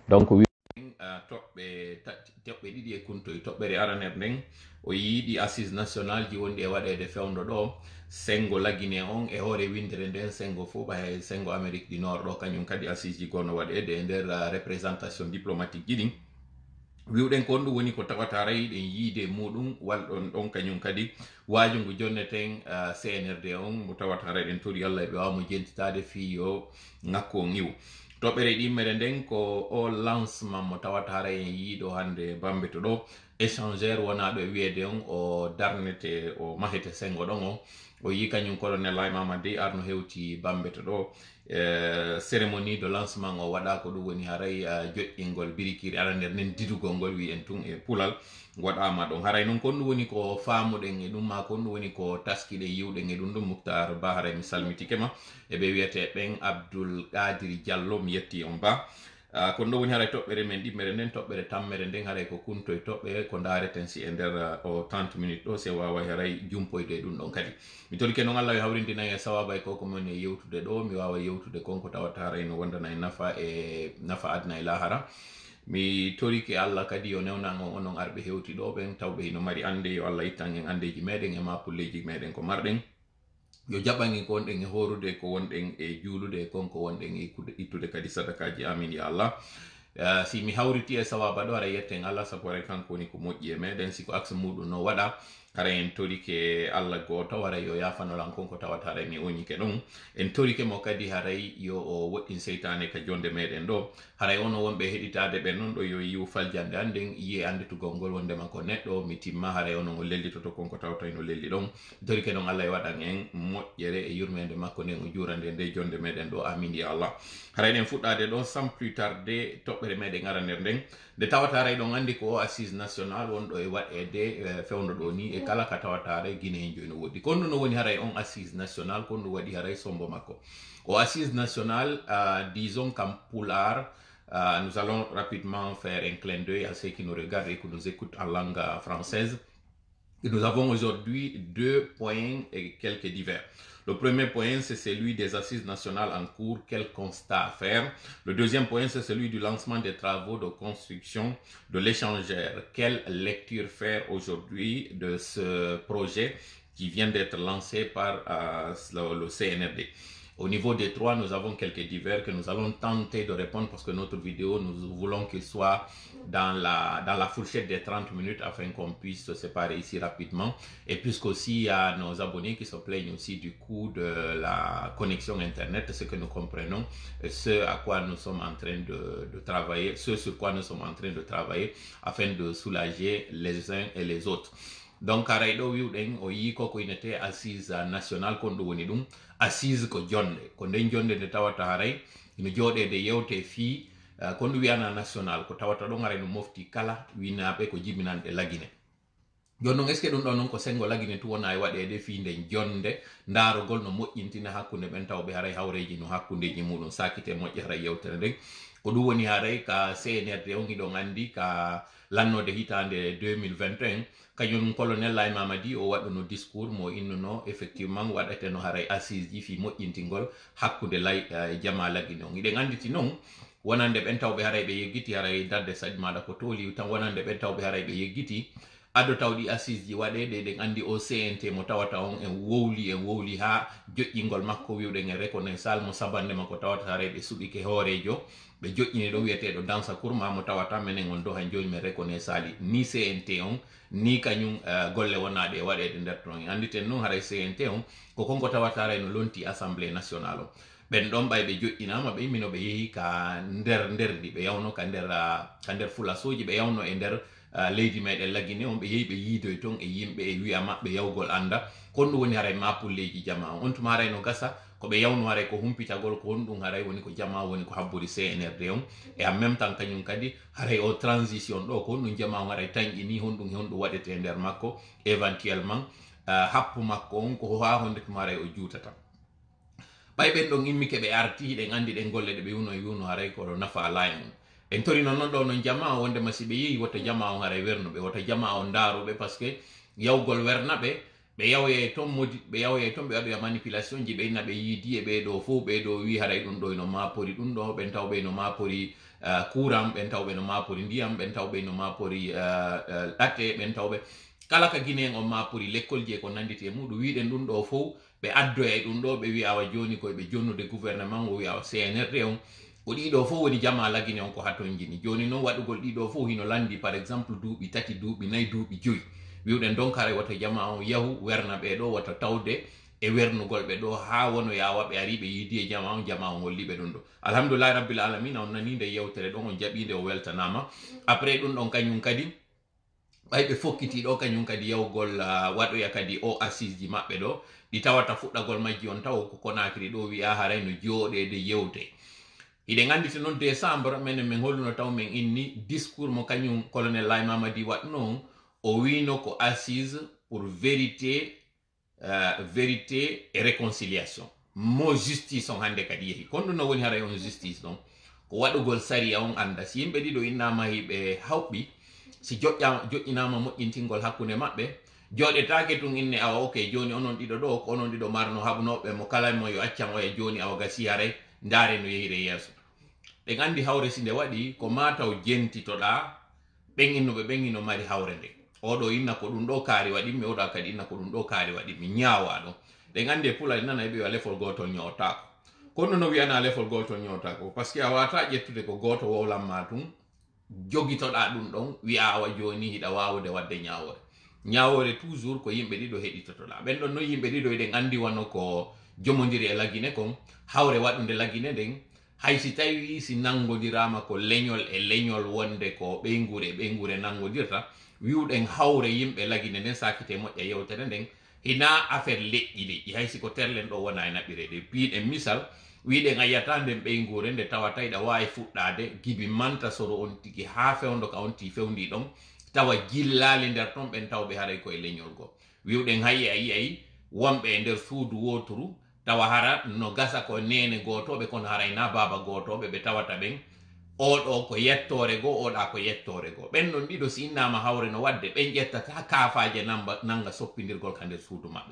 donc toɓɓe ɗiɗi e kuntoye toɓɓere araner nden o yiiɗi assise national ji wonɗi e waɗede fewndo ɗo sengo lagine on e hoore windere nden sengo fo ɓay sengo amérique du nord ɗo kañum kadi assise ji gonno waɗede e nder représentation diplomatique ji ɗin wiwɗen ko on ɗum woni ko tawata ray ɗen yiide muɗum walɗon ɗon kañum kadi waajungu jonneten cnrd on mo tawata ray ɗen tori allah ɓe wawmo jentitade fi yo ngakku on iw toɓɓere ɗimmere nden ko o lancement mo tawata hara en yiiɗo hande bambe to ɗo échangeur wonaɗo e wiyede on o darnete o mahete sengo ɗon o yi kañum colonel ay mamadi arno hewti bambe to ɗo cérémonie de lancement o waɗa ko ɗum woni haray joƴƴingol birikiri ara nder nden didugol ngol wiyen tun e pulal waɗama ɗon haray noon kon ɗum woni ko famuɗen e ɗum ma kon ɗum woni ko taskiɗe yiwɗen e ɗum ɗum Mouhtar Ba haray mi salmitikema eɓe wiyete ɓen Abdoul Qadir Diallo mi yetti on ba kon ɗum woni haray toɓɓere men ɗimmere nden toɓɓere tammere nden haray ko kuntoye toɓɓe ko dareten si e nder o 30 minutes ɗo se wawa haray jumpoyde ɗum ɗon kadi mi tolike noon Allah yo hawrindinayi e sawaba e koko mon e yewtude ɗo mi wawa yewtude konko tawata haray no wondana e nafa adna e lahara mi torike Allah kadi yo newnan on onon arɓe hewti ɗo ɓen tawɓe hino mari ande yo Allah ittan en andeji meɗen e mapulleji meɗen ko marɗen yo jaɓangen ko wonɗen e horude ko wonɗen e juulude e konko wonɗen e ittude kadi sadakaji amin ya Allah si mi hawriti e sawaba ɗo ara yetten Allah sabu aray kanko woni ko moƴƴi e meɗen siko axe muɗum no waɗa hara en torike Allah goto haray yo yafanolan konko tawata haray mi oñike ɗon en torike mo kadi haray yo o woɗɗin seytane ka jonde meɗen ɗo haray ono wonɓe heɗitade ɓen noon ɗo yo yiwu faljande anden yiye andetugol ngol wondema ko neɗɗo mi timma haray ono o lellitoto konko tawata no lelli ɗon torike ɗon Allah e waɗan en moƴƴere e yurmede makko nden o jurande nde jonde meɗen ɗo amin ya Allah haray ɗen fuɗɗade ɗo sans plus tarde toɓɓere meɗen ara nder nden nde tawata haray ɗon andi ko assise national wonɗo e waɗede fewndo ɗo ni e kala ka tawata haray guine hen joni woɗɗi kon ɗum no woni haray on assise national kon ɗum waɗi haray sombo makko o assise national disons qu'en pulaar nous allons rapidement faire un clin d'œil à ceux qui nous regardent et qui nous écoutent en langue française. Et nous avons aujourd'hui 2 points et quelques divers. Le premier point, c'est celui des assises nationales en cours, quel constat à faire. Le deuxième point, c'est celui du lancement des travaux de construction de l'échangeur. Quelle lecture faire aujourd'hui de ce projet qui vient d'être lancé par le CNRD. Au niveau des trois, nous avons quelques divers que nous allons tenter de répondre parce que notre vidéo, nous voulons qu'il soit dans la fourchette des 30 minutes afin qu'on puisse se séparer ici rapidement. Et puisqu'aussi il y a nos abonnés qui se plaignent aussi du coût de la connexion Internet, ce que nous comprenons, ce à quoi nous sommes en train de travailler, ce sur quoi nous sommes en train de travailler afin de soulager les uns et les autres. Donc haray ɗo wiwɗen o yi koko inete assise national kon ɗum woni ɗum assise ko jonde ko nden jonde nde tawata haray ino jooɗede yewte fii kon ɗum wiyana national ko tawata ɗon haray no mofti kala winaɓe ko jibinanɗe lagine joni noon est ce que ɗum ɗo noon ko sengo lagine tu wona e waɗede fii nden jonde ndarogol no moƴƴintina hakkunde ɓen tawɓe haray hawreji no hakkundeji muɗum sakite moƴƴi haray yewtere nden ko ɗum woni haray ka CNRD on hiɗon andi ka lannode hitande 2021 kañum colonel Lay Mamadi o waɗuno discours mo innuno effectivement waɗateno haray assise ji fi moƴƴintingol hakkude lay jama lagine on iɗen anditi noon wonande ɓen tawɓe haray ɓe yeggiti haray darde saɗi maɗa ko tooli tan wonande ɓen tawɓe haray ɓe yeggiti addo tawɗi assise ji waɗede ɗen andi o CNT mo tawata on en wowli ha joƴƴingol makko wiwɗen e reconnaissal mo sabandema ko tawata haray ɓe suɓike hoorejo ɓe joƴƴini ɗo wiyeteɗo dansa courma mo tawata menen on do han joni men reconnaissali ni CNT on ni kañum golle wonaɗe e waɗede nder ton en anditen noon haray CNT on ko konko tawata haray no lonti assemblée nationale o ɓen ɗon ɓay ɓe joƴƴinama ɓe immino ɓe yeehi ka nderdi ɓe yawno ka nder fulasoji ɓe yawno e nder leydi meɗen lagine on ɓe yeehi ɓe yiidoy ton e yimɓe e wiya maɓɓe yawgol anda kon ɗum woni haray mapulleji jama on tuma haray no gasa ko ɓe yawno haray ko humpitagol ko honɗum haray woni ko jama woni ko habbori CNRD on e en même temps kañum kadi haray o transition ɗo ko honɗum jama on haray tañƴini honɗum waɗete nder makko éventuellement happu makko on ko ha honde tuma haray o juutata ɓay ɓen ɗon immike ɓe arti ɗen andi ɗen golle ɗe ɓe wiwno haray koɗo nafa ala en en tori noon ɗo non jama o wonde masi ɓe yeehi woto jama on haray wernuɓe woto jama on daaruɓe par ce que yawgol wernaɓe ɓe yawye toon modi ɓe yawye toon ɓe waɗoya manipulation ji ɓe inna ɓe yiidi e ɓeɗo fof ɓeɗo wi haray ɗum ɗo eno mapori ɗum ɗo ɓen taw ɓe no mapori courant ɓen tawɓe no mapori ndiyam ɓen tawɓe no mapori ɗatte ɓen tawɓe kala ka Guinée on mapori l'école je ko nanditi e muɗum wiɗen ɗum ɗo fof ɓe addoya e ɗum ɗo ɓe wi awa joni koyeɓe jonnude gouvernement o wi awa CNRD on ko ɗiɗo fof woni jama la Guinée on ko haton jini joni noon waɗugol ɗiɗo fof hino landi par exemple duuɓi tati duuɓi nayyi duuɓi joyi wiwɗen donc haray woto jama on yahu werna ɓeɗo woto tawde e wernugol ɓe ɗo ha wono yawa ɓe ari ɓe yiidi e jama on holliɓe ɗum ɗo alhamdoulillahi rabbil alamina on nani nde yewtere ɗon on jaɓide o weltanama après ɗum ɗon kañum kadi ɓay ɓe fokkiti ɗo kañum kadi yawgol waɗoya kadi o assise ji maɓɓe ɗo ɗi tawata fuɗɗagol majji on taw ko Conakry ɗo wiya haray no jooɗede yewte hiɗen anditi noon décembre minen min holluno taw min inni discours mo kañum colonel Laye Mamadi watno o wino ko assise pour vérité vérité et réconciliation mo justice on hande kadi yehi kon ɗum no woni haray on justice ɗon ko waɗugol sariya on anda si yimɓe ɗiɗo innama hiɓe hawɓi si joƴƴinama moƴƴintingol hakkunde maɓɓe joɗetake tun inne awa ok joni onon ɗiɗo ɗo ko onon ɗiɗo marno haɓnoɓe mo kala mo yo accan oya joni awa gasi haray ndaare no yeyre yeeso ɗen andi hawre si nde waɗi ko mataw jentitoɗa ɓen innuɓe ɓen ino mari hawre nde oɗo inna ko ɗum ɗo kaari waɗimi oɗo kadi inna ko ɗum ɗo kaari waɗimi ñaawa ɗon ɗen andi e pulari nana e ɓe wa lefol gotol ñootako kono no wiyana lefol gotol ñootako par ce que a wata ƴettude ko goto wowlanma tun jogitoɗa ɗum ɗon wiya awa joni hiɗa wawude wadde ñawore ñawore toujours ko yimɓe ɗiɗo heɗitotoɗa ɓen ɗon no yimɓe ɗiɗo eɗen andi wano ko jomodiri e lagine kon hawre waɗude lagine nden hay si tawi si nangodirama ko leñol e leñol wonde ko ɓeygure e ɓeygure nangodirta wiwɗen hawre yimɓe lagine nden sakite moƴƴa yewtere nden hina affaire leƴƴi hay siko terlen ɗo wona e naɓirede piiɗen misal wiɗen a yiyata nden ɓeygure nde tawata iɗa wawi fuɗɗade gibi manta soro on tigi ha fewdo ka on ti fewndi ɗon tawa jillali nder ton ɓen tawɓe haray koye leñol go wiwɗen hayye a yiyay wonɓe e nder suudu woturu tawa hara no gasa ko nene gotoɓe kono haray na baba gotoɓe ɓe tawata ɓen oɗo ko yettore go oɗa ko yettore go ɓen ɗon ɗiɗo si innama hawre no wadde ɓen ƴettata kaafaje nanga soppidirgol ka nder suudu maɓɓe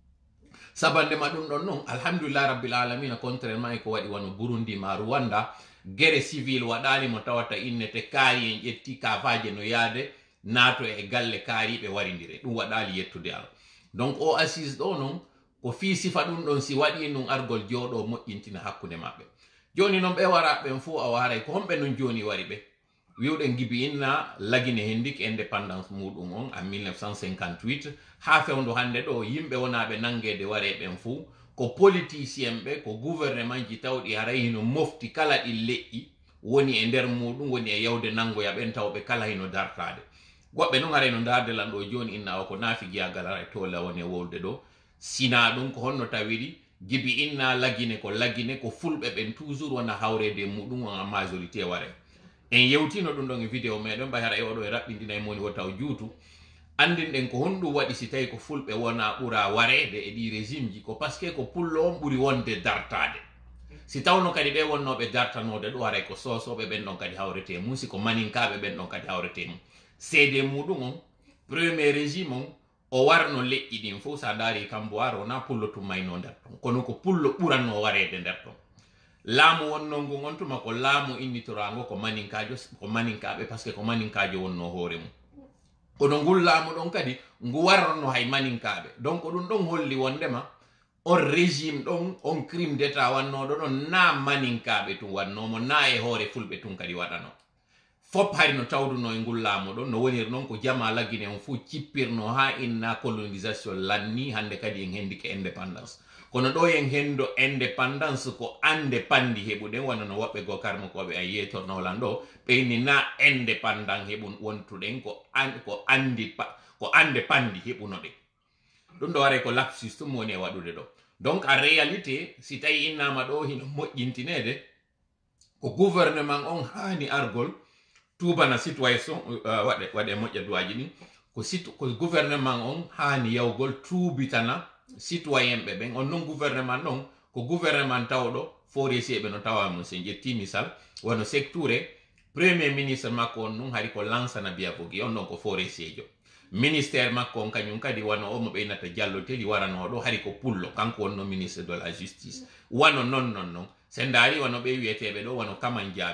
sabandema ɗum ɗon noon alhamdulillah rabbil alamina contrairement e ko waɗi wano Burundi ma Rwanda guerre civil waɗali mo tawata innete kaari en ƴetti kaafaje no yaade naato e galle kaariɓe waridire ɗum waɗali yettude Allah donc o assise ɗo noon ko fi sifa ɗum ɗon si waɗi ɗum argol jooɗo moƴƴintina hakkude maɓɓe joni noon ɓe wara ɓen fo a waray ko homɓe noon joni wari ɓe wiwɗen gibi inna lagine hendik indépendance muɗum on en 1958 ha fewndo hande ɗo yimɓe wonaɓe nangede ware ɓen fo ko politicien ɓe ko gouvernement ji tawɗi haray hino mofti kala ɗi leƴƴi woni e nder muɗum woni e yawde nangoya ɓen tawɓe kala hino dartade goɓɓe noon haray no dardelan ɗo joni inna o ko naafi giyagal haray tola woni e wolde ɗo sina ɗum ko honno tawiri gibi inna lagine ko fulɓe ɓen toujours wona hawrede muɗum on en majorité ware en yewtino ɗum ɗon e vidéo meɗen ɓay haɗa e oɗo e raɓɓindina e moni wo taw juutu andinɗen ko honɗum waɗi si tawi ko fulɓe wona ɓuura warede e ɗi régime ji ko par ce que ko pullo on ɓuuri wonde dartade si tawno kadi ɓe wonnoɓe dartanode ɗo haray ko sosoɓe ɓen ɗon kadi hawrete mum siko maninkaɓe ɓen ɗon kadi hawrete mum seede muɗum on premier régime on o warno leƴƴi ɗin fof sa daari Kamboar wona pullo tummayno nder ton kono ko pullo ɓuranno warede nder ton laamu wonno ngu on tuma ko laamu innitorango ko maninkaɓe par ce que ko maninkajo wonno hoore mum kono ngol laamu ɗon kadi ngu warno hay maninkaɓe donc ɗum ɗon holli wondema on régime ɗon on crime d'état wannoɗo ɗon na maninkaɓe tun wannomo na e hoore fulɓe tun kadi waɗano fop hari no tawduno e ngol laamu ɗon no woniri noon ko jama lagine on fo cippirno ha inna colonisation lanni hande kadi en hendike indépendance kono ɗo en hendo indépendance ko ande pandi heɓuɗen wona no woɓɓe go karmakoɓe a yetornolan ɗo ɓeyni na indépendant heɓun wontuɗen ko ande pandi heɓunoɗen ɗum ɗo waɗa ko lapsus tum woni e waɗude ɗo donc en réalité si tawi innama ɗo hino moƴƴintinede ko gouvernement on hani argol tubana citoyen waɗe moƴƴa duwaji ɗin ko gouvernement on hani yawgol tuubitana citoyen ɓe ɓen on non gouvernement ɗon ko gouvernement tawɗo forestier ɓe no tawa mum sen ƴetti misal wono secture premier ministre makko on nun hari ko lansana biyagogi on ɗon ko forestier jo ministère makko on kañum kadi wano o mo ɓeynata Diallo Telli waranoɗo hari ko pullo kanko wonno ministre de la justice wano non sen daari wano ɓe wiyeteɓe ɗo wano Kaman Jaabi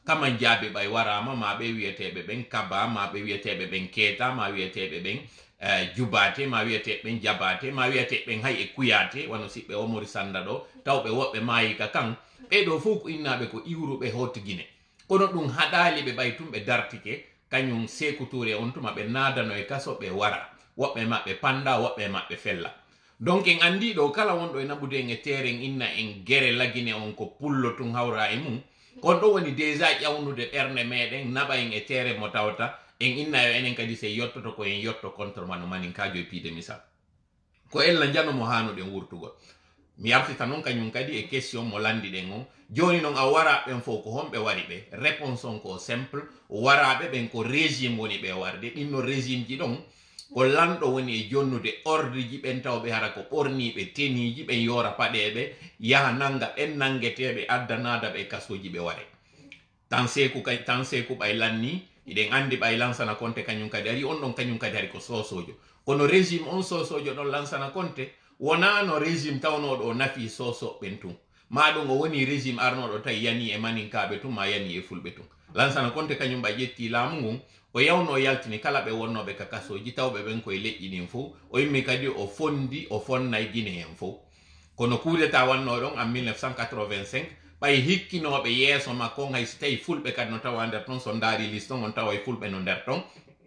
kama jaabe ɓay warama ma ɓe wiyeteɓe ɓen kaba ma ɓe wiyeteɓe ɓen keta ma wiyeteɓe ɓen jubate ma wiyeteɓe ɓen jabate ma wiyeteɓe ɓen hay e kuyate wano siɓɓe Omori Sanda ɗo tawɓe woɓɓe mayika kan ɓeɗo fof ko innaɓe ko iwruɓe hottigine kono ɗum haɗali ɓe ɓay tum ɓe dartike kañum Sékou Touré on tuma ɓe nadano e kaso ɓe wara woɓɓe maɓɓe panda woɓɓe maɓɓe fella donc en andi ɗo kala wonɗo e naɓude en e teren inna en guere lagine on ko pullo tun hawra e mum kon ɗo woni déjà ƴawnude ɓernde meɗen naɓa en e tere mo tawta en inna yo enen kadi se yottoto ko en yotto contre mano maninkajo e piide misal ko ella janomo hanuɗen wurtugol mi artita noon kañum kadi e question mo landiɗen on joni noon a wara ɓen fof ko homɓe wari ɓe réponse on ko simple waraɓe ɓen ko régime woni ɓe warde ɗinno régime ji ɗon ko lanɗo woni e jonnude ordre ji ɓen tawɓe hara ko ɓorniɓe teniji ɓen yora paɗeɓe yaha nanga ɓen nangueteɓe addanada ɓe kasoji ɓe ware tan Sékou ɓay lanni iɗen andi ɓay Lansana Conté kañum kadi ari on ɗon kañum kadi ari ko sosojo kono régime on sosojo ɗon Lansana Conté wonano régime tawnoɗo o nafi sosoɓen tun maɗum o woni régime arnoɗo tawi yani e maninkaɓe tun ma yani e fulɓe tun Lansana Conté kañum ɓay ƴetti laamu ngun o yawno yaltini kala ɓe wonnoɓe ka kasoji tawɓe ɓen koye leƴƴi ɗin fof o yimmi kadi o fondi o fonnay Guinée en fof kono coup d'état wanno ɗon en 1985 ɓay hikkinoɓe yeeso makko on hay so tawi fulɓe kadi no tawa nder ton so daari liste on on tawa e fulɓe no nder ton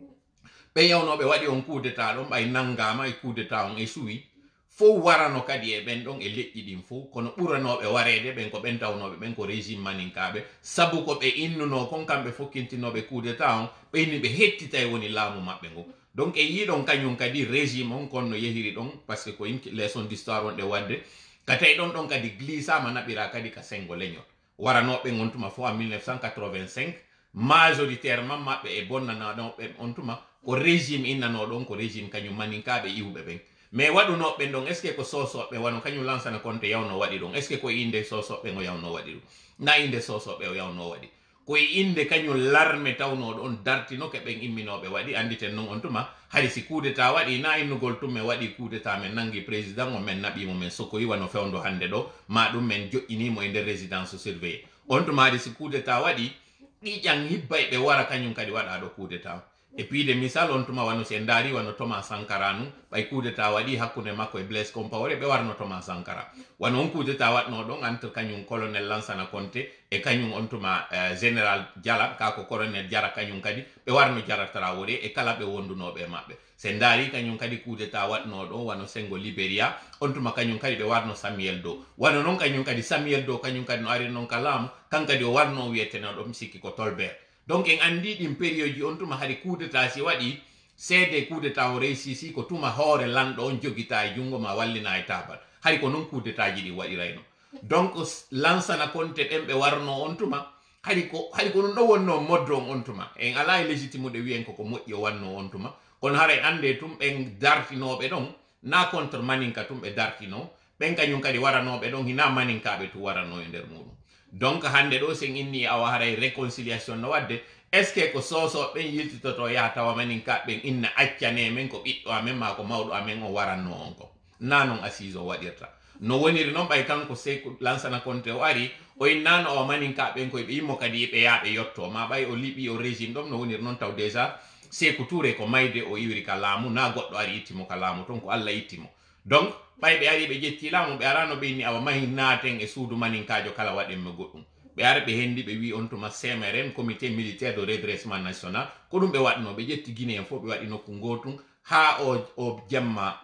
ɓe yawnoɓe waɗi on coup d'état ɗon ɓay nangama e coup d'état on échoui fof warano kadi e ɓen ɗon e leƴƴi ɗin fof kono ɓuranoɓe warede ɓen ko ɓen tawnoɓe ɓen ko régime maninkaɓe sabu ko ɓe innuno kon kamɓe fokkintinoɓe coup d'état on ɓeyni ɓe hettita e woni laamu maɓɓe ngo donc e yiɗon kañum kadi régime on kon no yehiri ɗon par ce que ko yimki leçon d'histoire on ɗe wadde ka tawi ɗon kadi glissama naɓira kadi ka sengo leñol waranoɓe on tuma fof en 1985 majoritairement maɓɓe e bonnanaɗoɓe on tuma ko régime innano ɗon ko régime kañum maninkaɓe iwɓe ɓen mais waɗunoɓe ɗon est ce que ko sosoɓe wano kañum Lansana Conté yawno waɗi ɗum est ce que ko inde sosoɓe o yawno waɗi ɗum na inde sosoɓe o yawno waɗi koye inde kañum l'armé tawnoɗo on dartino ke ɓen imminoɓe waɗi anditen noon on tuma hay si coup d'état waɗi na innugol tum men waɗi coup d'état men nangi président o men naɓimo men sokoyi wano fewndo hande ɗo ma ɗum men joƴƴinimo e nder résidence surveillé on tuma haade si coup d'état waɗi ɗiƴan hibba ɓe wara kañum kadi waɗa ɗo coup d'état et puis de misal on tuma wano se ndaari wano Thomas Sankara nu ɓay coup d'état waɗi hakkunde makko e Blaise Compaoré ɓe warno Thomas Sankara wano on coup d'état waɗno ɗon entre kañum colonel Lansana Conté e kañum on tuma général Diala kako colonel Diara kañum kadi ɓe warno Diara Traoré e kala ɓe wondunoɓe maɓɓe se ndaari kañum kadi coup d'état waɗno ɗon wano Sengo Libéria on tuma kañum kadi ɓe warno Samuel Doe wano noon kañum kadi Samuel Doe kañum kadi no ari noon ka laamu kankadi o warno wiyeteno ɗo mi sikki ko Tolbert donc en andi ɗin période ji on tuma hari coup d'état si waɗi seede coup d'état o réussisi ko tuma hoore lanɗo on jogita e jungo ma wallina e tabal hari ko noon coup d'état ji ɗi waɗirayno donc Lansana Conté ɗen ɓe warno on tuma hari ko ɗum ɗo wonno moddo on tuma en ala e légitime de wiyen koko moƴƴi o wanno on tuma kono haray ande tum ɓen dartinoɓe ɗon na contre maninka tum ɓe dartino ɓen kañum kadi waranoɓe ɗon hina maninkaɓe tu warano e nder muɗum donc hande ɗo sen inni awa haray réconciliation no wadde est ce que ko sosoɓen yiltitoto yaha tawa maninkaɓen inna accane men ko ɓiɗɗo amen ma ko mawɗo amen o waranno on ko na noon assise o waɗirta no woniri noon ɓay kanko Sékou Lansana Conté o ari o innano o maninkaɓen koye ɓe yimmo kadi ɓe yaaɓe yotto ma ɓay o liɓi o régime ɗon no woniri noon taw déjà Sékou Touré ko mayde o iwri ka laamu na goɗɗo ari ittimo ka laamu ton ko Allah ittimo donc ɓay ɓe ari ɓe ƴetti laamu ɓe arano ɓe inni awa mahi naaten e suudu maninkajo kala waɗenmo goɗɗum ɓe ara ɓe hendi ɓe wi on tuma CMRN comité militaire de redressement national ko ɗum ɓe waɗno ɓe ƴetti Guinée en fof ɓe waɗi nokku gotum ha o jamma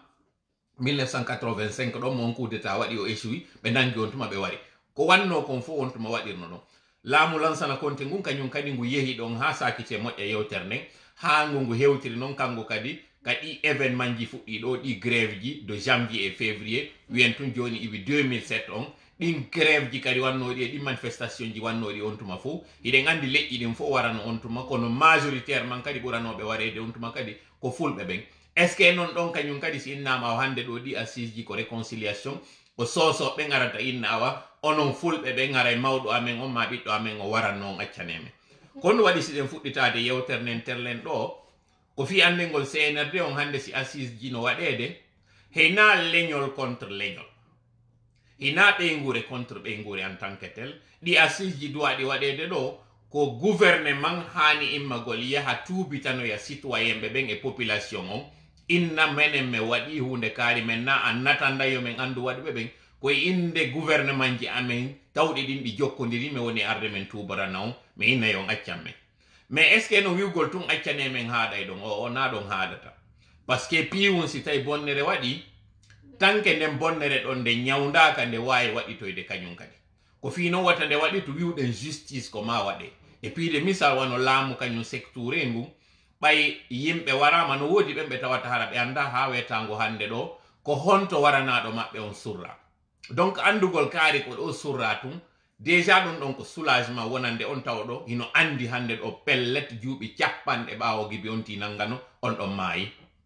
1985 ɗon mon coup d'état waɗi o échoui ɓe nangi on tuma ɓe wari ko wanno kon fof on tuma waɗirno ɗon laamu Lansana Conté ngun kañum kadi ngu yehi ɗon ha sakite moƴƴa yewtere nden ha ngu hewtiri noon kanko kadi kadi événement ji fuɗɗi ɗo ɗi grève ji de janvier et février wiyen tun joni iwi 2007 on ɗin grève ji kadi wannoɗi e ɗin manifestation ji wannoɗi on tuma fof hiɗen andi leƴƴi ɗin fof warano on tuma kono majoritairement kadi ɓuranoɓe warede on tuma kadi ko fulɓe ɓen est ce que non ɗon kañum kadi si innama o hande ɗo ɗi assise ji ko réconciliation ko sosoɓe garata inna awa onon fulɓe ɓen ara e mawɗo amen on ma ɓiɗɗo amen o waranno on accaneme kono waɗi siɗen fuɗɗitade yewtere nden terlen ɗo ko fi andengol CNRD on hande si assise ji no waɗede heyna leñol contre leñol hina ɓeygure contre ɓeygure en tant que tel ɗi assise ji duwaɗi waɗede ɗo ko gouvernement hani immagol yaha tuubitano ya citoyen ɓe ɓen e population on inna menen me waɗi hunde kaari men na an natandayo men andu waɗɓe ɓen koye inde gouvernement ji amen tawɗi ɗin ɗi jokkodiri mi woni arde men tubarana on mi inna yon accan men mais est ce que no wiwgol tun accane men haaɗay ɗon o na ɗon haadata par ce que piwum si tawi bonnere waɗi tanke nden bonnere ɗon nde ñawdaka nde wawi waɗitoyde kañum kadi ko fi non wata nde waɗi to wiwɗen justice ko ma waɗe e piide misal wano laamu kañum secture ngu ɓay yimɓe warama no woodi ɓen ɓe tawata hara ɓe anda ha wetango hande ɗo ko honto waranaɗo maɓɓe on surra donc andugol kaari ko ɗo surra tum déjà ɗum ɗon ko soulagement wonande on tawa ɗo hino andi hande ɗo pellet juuɓi capanɗe ɓawo gibi on ti nangano on ɗon maayi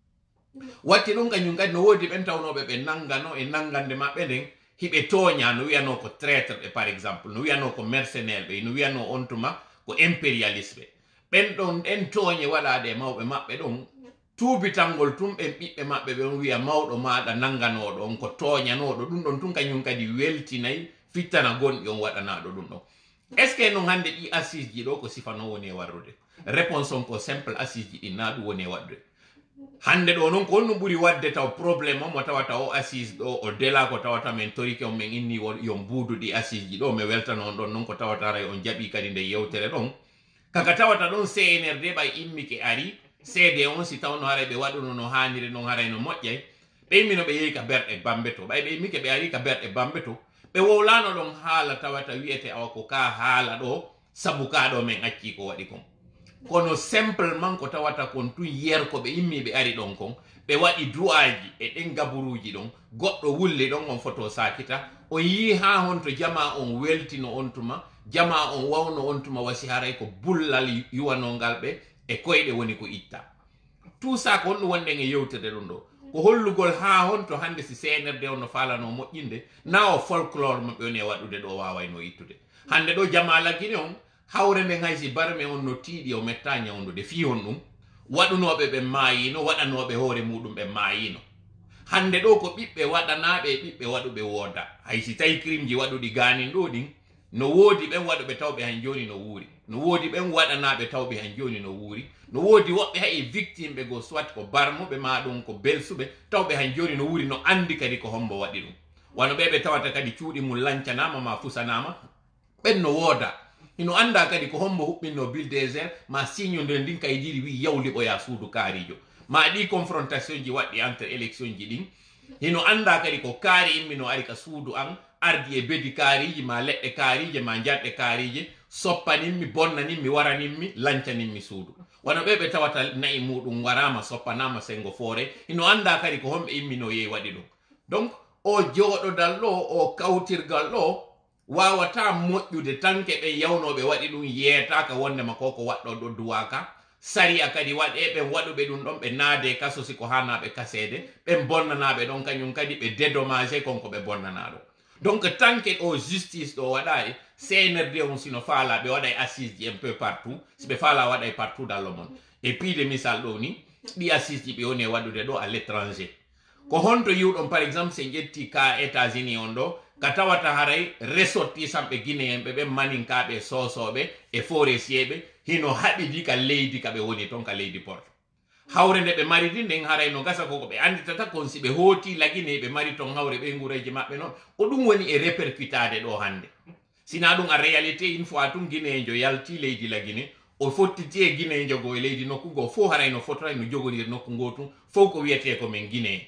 watti ɗum kañum kadi no woodi ɓen tawnoɓe ɓe nangano e nangande maɓɓe nden hiɓe tooña no wiyano ko traître ɓe par exemple no wiyano ko mercenaire ɓe no wiyano on tuma ko impérialiste ɓe ɓen ɗon ɗen tooñe waɗade e mawɓe maɓɓe ɗon tuubitangol tum ɓen ɓiɓɓe maɓɓe ɓen wiya mawɗo maɗa nanganoɗo on ko tooñanoɗo ɗum ɗon tun kañum kadi weltinayi fittana gonɗi on waɗanaɗo ɗum ɗon est ce que non hande ɗi assise ji ɗo ko sifano woni e warrude réponse on ko simple assise ji ɗi na ɗum woni e waɗude hande ɗo noon ko honɗum ɓuuri wadde taw probléme o mo tawata o assise ɗo o dela ko tawata men torike on min inni yon buuduɗi assise ji ɗo mi weltano on ɗon noon ko tawata haray on jaɓi kadi nde yewtere ɗon kaka tawata ɗon CNRD ɓay immike ari seede on si tawno haray ɓe waɗuno no haniri noon haray no moƴƴay ɓe immino ɓe yehi ka berɗe bambe to ɓay ɓe immike ɓe ari ka berɗe bambe to ɓe wowlano ɗon haala tawata wiyete awa ko ka haala ɗo sabu ka ɗo men acci ko waɗi kon kono simplement ko tawata kon tun yer ko ɓe immi ɓe ari ɗon kon ɓe waɗi du'aji e ɗen gaburuji ɗon goɗɗo wulli ɗon on foto sakita on yi ha honto jama on weltino on tuma jama on wawno on tuma wasi haray ko bullal yuwanongal ɓe e koyɗe woni ko itta tout ça ko honɗum wonɗen e yewtere ɗum ɗo ko hollugol ha honto hande si CNRD on no falano moƴƴinde na o folklore maɓɓe woni e waɗude ɗo wawayno ittude hande ɗo jama laggini on hawre nden haysi barme on no tiiɗi o metta ñawdude fi on ɗum waɗunoɓe ɓe maayino waɗanoɓe hoore muɗum ɓe maayino hande ɗo ko ɓiɓɓe waɗanaɓe e ɓiɓɓe waɗuɓe wooda haysi tawi crime ji waɗuɗi ganin ɗo ɗin no woodi ɓen waɗuɓe tawɓe han joni no wuuri no woodi ɓen waɗanaɓe tawɓe han joni no wuuri no woodi woɓɓe hay victime ɓe go soit ko barmuɓe ma ɗum ko belsuɓe tawɓe han joni no wuuri no andi kadi ko hombo waɗi ɗum wano ɓe ɓe tawata kadi cuuɗi mum lancanama ma fusanama ɓen no wooda hino anda kadi ko hombo huɓɓinno bill désert ma signe nden ndin kay diri wi yawliɓoya suudu kaarijo ma ɗi confrontation ji waɗɗi entre élection ji ɗin hino anda kadi ko kaari immino ari ka suudu an ardi e bedi kaariji ma leɗɗe kaarije ma jarɗe kaarije soppaninmi bonnaninmi waraninmi lancaninmi suudu wano ɓe ɓe tawata nayi muɗum warama soppanama sengo foore hino anda kadi ko homɓe immino yehi waɗi ɗum donc o jooɗodal ɗo o kawtirgal ɗo wawata moƴƴude tanke ɓen yawnoɓe waɗi ɗum yeetaka wondema koko waɗɗo ɗo duwaka saria kadi waɗe ɓen waɗuɓe ɗum ɗon ɓe naade kaso siko hanaɓe kasede ɓen bonnanaɓe ɗon kañum kadi ɓe dédommagé konko ɓe bonnanaɗo donc tanke o justice ɗo waɗari CNRD on sino faala ɓe waɗay assise ji un peu partout si ɓe faala waɗay partout dans le monde et puis de misal ɗo ni ɗi assise ji ɓe woni e waɗude ɗo à l'étranger ko honto yiwɗon par exemple se ƴetti ka États-Unis on ɗo ka tawata haray ressortissant ɓe guinéen ɓe ɓen maninkaɓe sosoɓe e forestier ɓe hino haɓidi ka leydi kaɓe woni toon ka leydi porto hawre nde ɓe mari di nden haray no gasa koko ɓe anditata kon si ɓe hooti lagine ɓe mari toon hawre ɓe guureji maɓɓe noon ko ɗum woni e répercutade ɗo hande sina ɗum a réalité une fois tun guinéjo yalti leydi lagine o fottiti e guinéjo go e leydi nokku go fo haray no fotoray no jogodir nokku go tun fof ko wiyete ko men guiné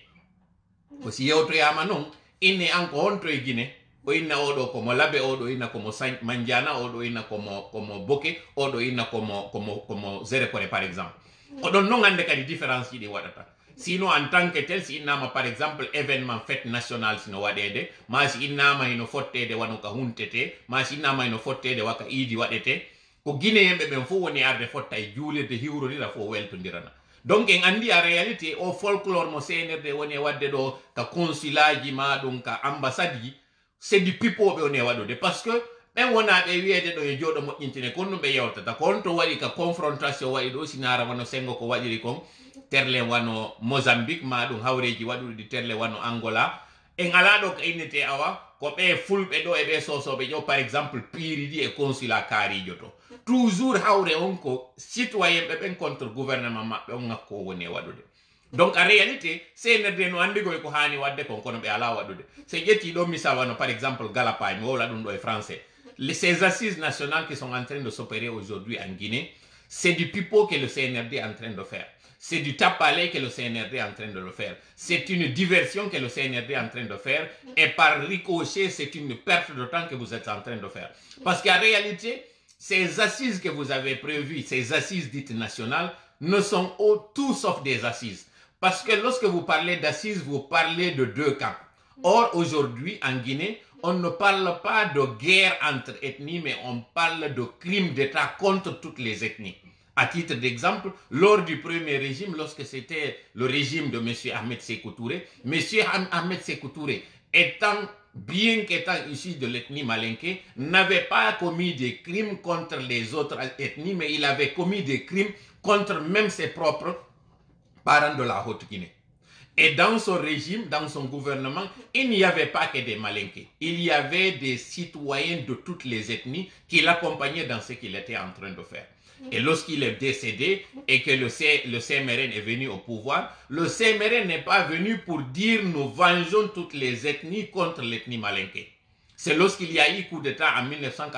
ko si yewtoyama noon inne an ko honto e guiné o inna oɗo komo labe oɗo inna komo mandiana oɗo inna komo boke oɗo inna komo Zerekore par exemple ko ɗon noon hande kadi différence ji ɗi waɗata sinon en tant que tel si innama par exemple événement fête national sino waɗede ma si innama hino fottede wano ka huntete ma si innama hino fottede waka iidi waɗete ko guinéenɓe ɓen fof woni arde fotta e juulirde hiwrodira fof weltodirana donc en andi a réalité o folklore mo CNRD woni e wadde ɗo ka consulat ji ma ɗum ka ambassade ji c'est du pipoɓe woni e waɗude par ce que ɓen wona ɓe wiyede ɗo e jooɗo moƴƴintine kon ɗum ɓe yewtata ko on to waɗi ka confrontation waɗi ɗo sinara wano sengo ko waɗiri kon terle wano Mozambique ma ɗum hawreji waɗuɗi terle wano Angola en ala ɗo ka innete awa ko ɓe fulɓe ɗo e ɓe sosoɓe ƴo par exemple piiri ɗi e consulat kaarijo to toujours hawre on ko citoyen ɓe ɓen contre gouvernement maɓɓe on ngakko woni waɗude. Donc en réalité CNRD no andigoy ko hani wadde kon kono ɓe ala waɗude. Se ƴetti ɗo misal wano par exemple Galapay mi wowla ɗum ɗo e français. Ces assises nationales qui sont en train de s'opérer aujourd'hui en Guinée, c'est du pipeau que le CNRD est en train de faire. C'est du tape-à-l'œil que le CNRD est en train de le faire. C'est une diversion que le CNRD est en train de faire. Et par ricochet, c'est une perte de temps que vous êtes en train de faire. Parce qu'en réalité, ces assises que vous avez prévues, ces assises dites nationales, ne sont tout sauf des assises. Parce que lorsque vous parlez d'assises, vous parlez de deux camps. Or, aujourd'hui, en Guinée, on ne parle pas de guerre entre ethnies, mais on parle de crimes d'État contre toutes les ethnies. À titre d'exemple, lors du premier régime, lorsque c'était le régime de M. Ahmed Sékou Touré, M. Ahmed Sékou Touré, bien qu'étant issu de l'ethnie malinké, n'avait pas commis des crimes contre les autres ethnies, mais il avait commis des crimes contre même ses propres parents de la Haute-Guinée. Et dans son régime, dans son gouvernement, il n'y avait pas que des malinqués. Il y avait des citoyens de toutes les ethnies qui l'accompagnaient dans ce qu'il était en train de faire. Et lorsqu'il est décédé et que le CMRN est venu au pouvoir, le CMRN n'est pas venu pour dire nous vengeons toutes les ethnies contre l'ethnie malinké. C'est lorsqu'il y a eu coup d'État en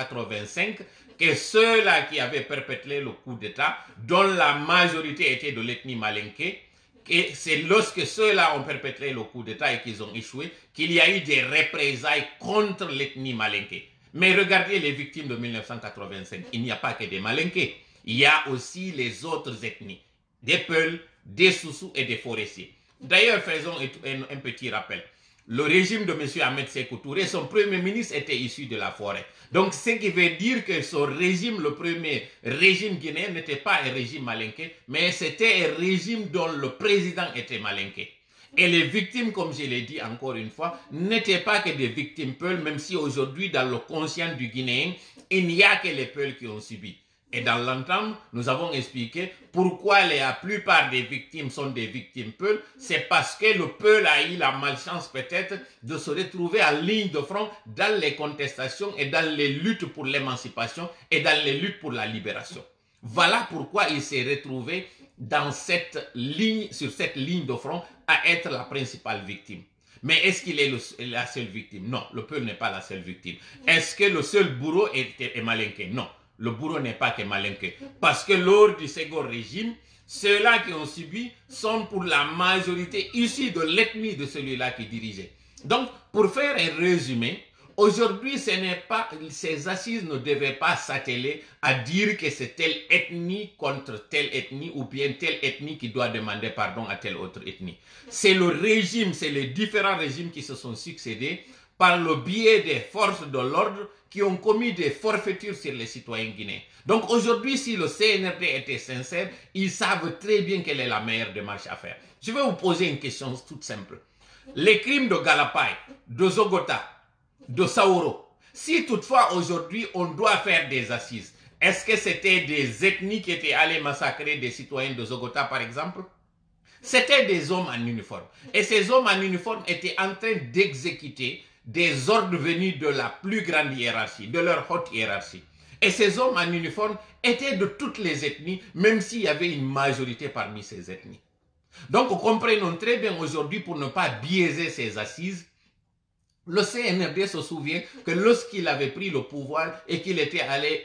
1985 que ceux-là qui avaient perpétré le coup d'État, dont la majorité était de l'ethnie malinké, et c'est lorsque ceux-là ont perpétré le coup d'État et qu'ils ont échoué, qu'il y a eu des représailles contre l'ethnie malinké. Mais regardez les victimes de 1985. Il n'y a pas que des malinqués. Il y a aussi les autres ethnies. Des Peuls, des Soussous et des forestiers. D'ailleurs, faisons un petit rappel. Le régime de M. Ahmed Sékou Touré, son premier ministre était issu de la forêt. Donc, ce qui veut dire que son régime, le premier régime guinéen, n'était pas un régime malinqué, mais c'était un régime dont le président était malinqué. Et les victimes, comme je l'ai dit encore une fois, n'étaient pas que des victimes Peuls, même si aujourd'hui, dans le conscient du Guinéen, il n'y a que les Peuls qui ont subi. Et dans l'entame, nous avons expliqué pourquoi la plupart des victimes sont des victimes Peuls. C'est parce que le Peul a eu la malchance peut-être de se retrouver en ligne de front dans les contestations et dans les luttes pour l'émancipation et dans les luttes pour la libération. Voilà pourquoi il s'est retrouvé dans cette ligne, sur cette ligne de front à être la principale victime. Mais est-ce qu'il est la seule victime? Non, le Peul n'est pas la seule victime. Est-ce que le seul bourreau est malinqué? Non. Le bourreau n'est pas que malinqué. Parce que lors du second régime, ceux-là qui ont subi sont pour la majorité issus de l'ethnie de celui-là qui dirigeait. Donc, pour faire un résumé, aujourd'hui, ce n'est pas, ces assises ne devaient pas s'atteler à dire que c'est telle ethnie contre telle ethnie ou bien telle ethnie qui doit demander pardon à telle autre ethnie. C'est le régime, c'est les différents régimes qui se sont succédés par le biais des forces de l'ordre qui ont commis des forfaitures sur les citoyens guinéens. Donc aujourd'hui, si le CNRD était sincère, ils savent très bien quelle est la meilleure démarche à faire. Je vais vous poser une question toute simple. Les crimes de Galapay, de Zogota, de Saoro, si toutefois aujourd'hui on doit faire des assises, est-ce que c'était des ethnies qui étaient allées massacrer des citoyens de Zogota par exemple? C'était des hommes en uniforme. Et ces hommes en uniforme étaient en train d'exécuter des ordres venus de la plus grande hiérarchie, de leur haute hiérarchie. Et ces hommes en uniforme étaient de toutes les ethnies, même s'il y avait une majorité parmi ces ethnies. Donc, comprenons très bien aujourd'hui, pour ne pas biaiser ces assises, le CNRD se souvient que lorsqu'il avait pris le pouvoir et qu'il était allé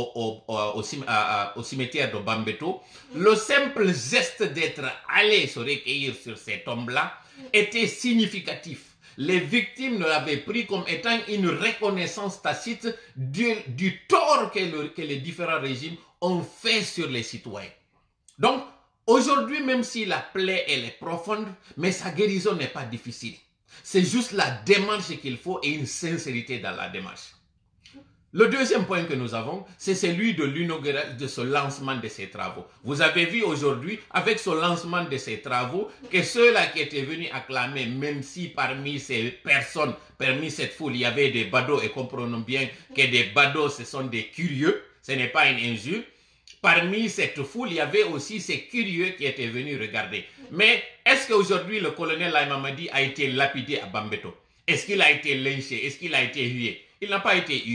au cimetière de Bambeto, le simple geste d'être allé se recueillir sur ces tombes-là était significatif. Les victimes l'avaient pris comme étant une reconnaissance tacite du tort que les différents régimes ont fait sur les citoyens. Donc, aujourd'hui, même si la plaie elle est profonde, mais sa guérison n'est pas difficile. C'est juste la démarche qu'il faut et une sincérité dans la démarche. Le deuxième point que nous avons, c'est celui de l'inauguration de ce lancement de ces travaux. Vous avez vu aujourd'hui, avec ce lancement de ces travaux, que ceux-là qui étaient venus acclamer, même si parmi ces personnes, parmi cette foule, il y avait des badauds, et comprenons bien que des badauds, ce sont des curieux, ce n'est pas une injure. Parmi cette foule, il y avait aussi ces curieux qui étaient venus regarder. Mais est-ce qu'aujourd'hui, le colonel Laïmamadi a été lapidé à Bambeto? Est-ce qu'il a été lynché? Est-ce qu'il a été hué? Il n'a pas été hué.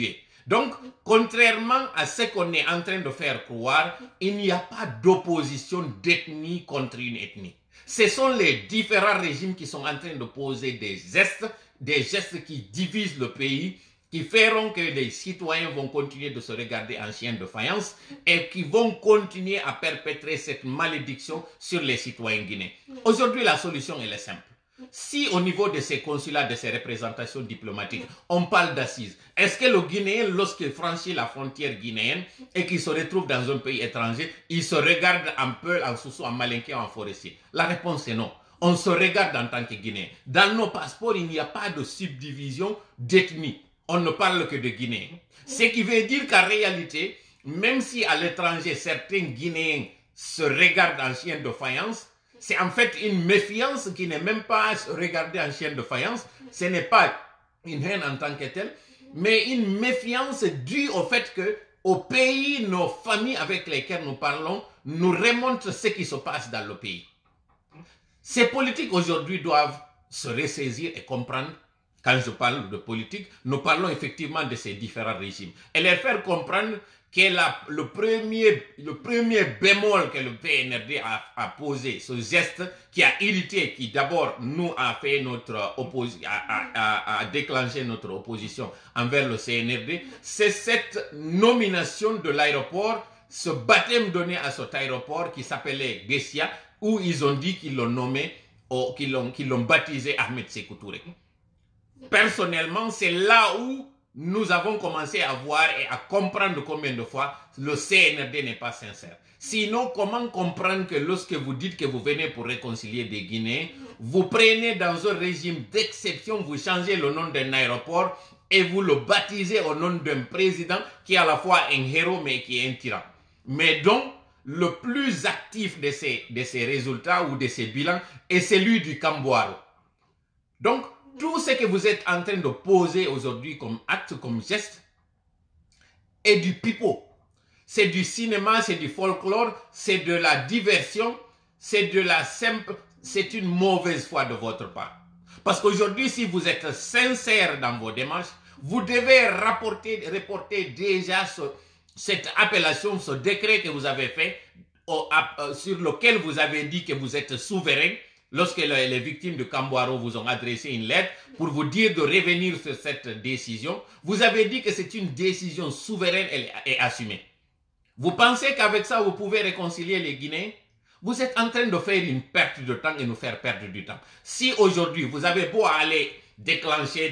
Donc, contrairement à ce qu'on est en train de faire croire, il n'y a pas d'opposition d'ethnie contre une ethnie. Ce sont les différents régimes qui sont en train de poser des gestes qui divisent le pays, qui feront que les citoyens vont continuer de se regarder en chien de faïence et qui vont continuer à perpétrer cette malédiction sur les citoyens guinéens. Aujourd'hui, la solution, elle est simple. Si au niveau de ces consulats, de ces représentations diplomatiques, on parle d'assises, est-ce que le Guinéen, lorsqu'il franchit la frontière guinéenne et qu'il se retrouve dans un pays étranger, il se regarde un peu en sous en malinqué, en forestier? La réponse est non. On se regarde en tant que Guinéen. Dans nos passeports, il n'y a pas de subdivision d'ethnie. On ne parle que de Guinéens. Ce qui veut dire qu'en réalité, même si à l'étranger, certains Guinéens se regardent en chien de faïence, c'est en fait une méfiance qui n'est même pas regardée en chien de faïence. Ce n'est pas une haine en tant que telle, mais une méfiance due au fait que au pays, nos familles avec lesquelles nous parlons nous remontent ce qui se passe dans le pays. Ces politiques aujourd'hui doivent se ressaisir et comprendre. Quand je parle de politique, nous parlons effectivement de ces différents régimes et leur faire comprendre que le premier bémol que le PNRD a posé, ce geste qui a irrité, qui d'abord nous a fait a déclenché notre opposition envers le CNRD, c'est cette nomination de l'aéroport, ce baptême donné à cet aéroport qui s'appelait Gessia, où ils ont dit qu'ils l'ont nommé, qu'ils l'ont baptisé Ahmed Sékou Touré. Personnellement, c'est là où nous avons commencé à voir et à comprendre combien de fois le CNRD n'est pas sincère. Sinon, comment comprendre que lorsque vous dites que vous venez pour réconcilier des Guinéens, vous prenez dans un régime d'exception, vous changez le nom d'un aéroport et vous le baptisez au nom d'un président qui est à la fois un héros mais qui est un tyran. Mais donc, le plus actif de ces résultats ou de ces bilans est celui du Kamboaro. Donc, tout ce que vous êtes en train de poser aujourd'hui comme acte, comme geste, est du pipeau. C'est du cinéma, c'est du folklore, c'est de la diversion, c'est une mauvaise foi de votre part. Parce qu'aujourd'hui, si vous êtes sincère dans vos démarches, vous devez reporter déjà cette appellation, ce décret que vous avez fait, sur lequel vous avez dit que vous êtes souverain. Lorsque les victimes de Kamboaro vous ont adressé une lettre pour vous dire de revenir sur cette décision, vous avez dit que c'est une décision souveraine et assumée. Vous pensez qu'avec ça, vous pouvez réconcilier les Guinéens? Vous êtes en train de faire une perte de temps et nous faire perdre du temps. Si aujourd'hui, vous avez beau aller déclencher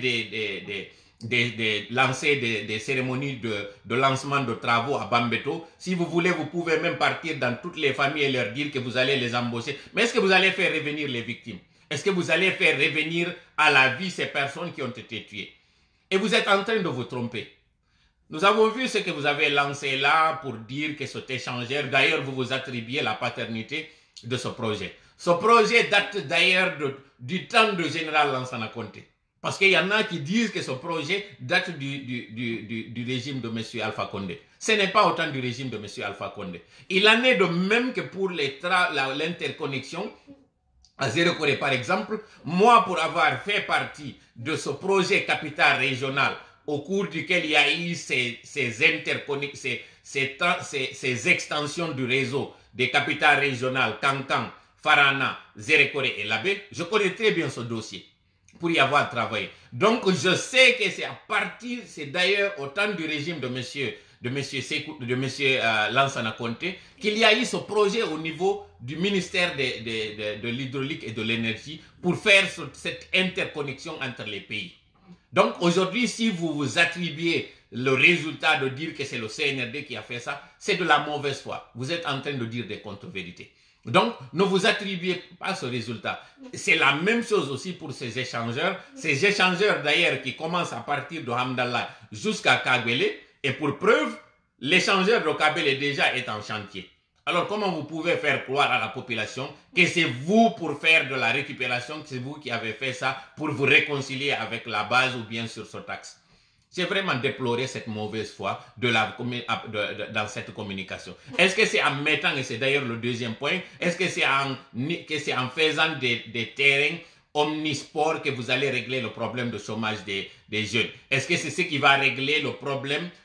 lancer des cérémonies de lancement de travaux à Bambeto. Si vous voulez, vous pouvez même partir dans toutes les familles et leur dire que vous allez les embaucher. Mais est-ce que vous allez faire revenir les victimes? Est-ce que vous allez faire revenir à la vie ces personnes qui ont été tuées? Et vous êtes en train de vous tromper. Nous avons vu ce que vous avez lancé là pour dire que cet échangeur, d'ailleurs vous vous attribuez la paternité de ce projet. Ce projet date d'ailleurs du temps de général Lansana Conté. Parce qu'il y en a qui disent que ce projet date du régime de M. Alpha Condé. Ce n'est pas autant du régime de M. Alpha Condé. Il en est de même que pour l'interconnexion à Zéro Corée, par exemple. Moi, pour avoir fait partie de ce projet capital régional au cours duquel il y a eu ces extensions du réseau des capitales régionales, Kankan, Farana, Zéro Corée et Labé, je connais très bien ce dossier pour y avoir travaillé. Donc, je sais que c'est d'ailleurs au temps du régime de monsieur Lansana Conté qu'il y a eu ce projet au niveau du ministère de l'hydraulique et de l'énergie pour faire cette interconnexion entre les pays. Donc, aujourd'hui, si vous vous attribuez le résultat de dire que c'est le CNRD qui a fait ça, c'est de la mauvaise foi. Vous êtes en train de dire des contre-vérités. Donc, ne vous attribuez pas ce résultat. C'est la même chose aussi pour ces échangeurs. Ces échangeurs, d'ailleurs, qui commencent à partir de Hamdallah jusqu'à Kagbele. Et pour preuve, l'échangeur de Kagbele déjà est en chantier. Alors, comment vous pouvez faire croire à la population que c'est vous pour faire de la récupération, que c'est vous qui avez fait ça pour vous réconcilier avec la base ou bien sur ce taxe? J'ai vraiment déploré cette mauvaise foi dans cette communication. Est-ce que c'est en mettant, et c'est d'ailleurs le deuxième point, est-ce que c'est en faisant des terrains omnisports que vous allez régler le problème de chômage des jeunes? Est-ce que c'est ce qui va régler le problème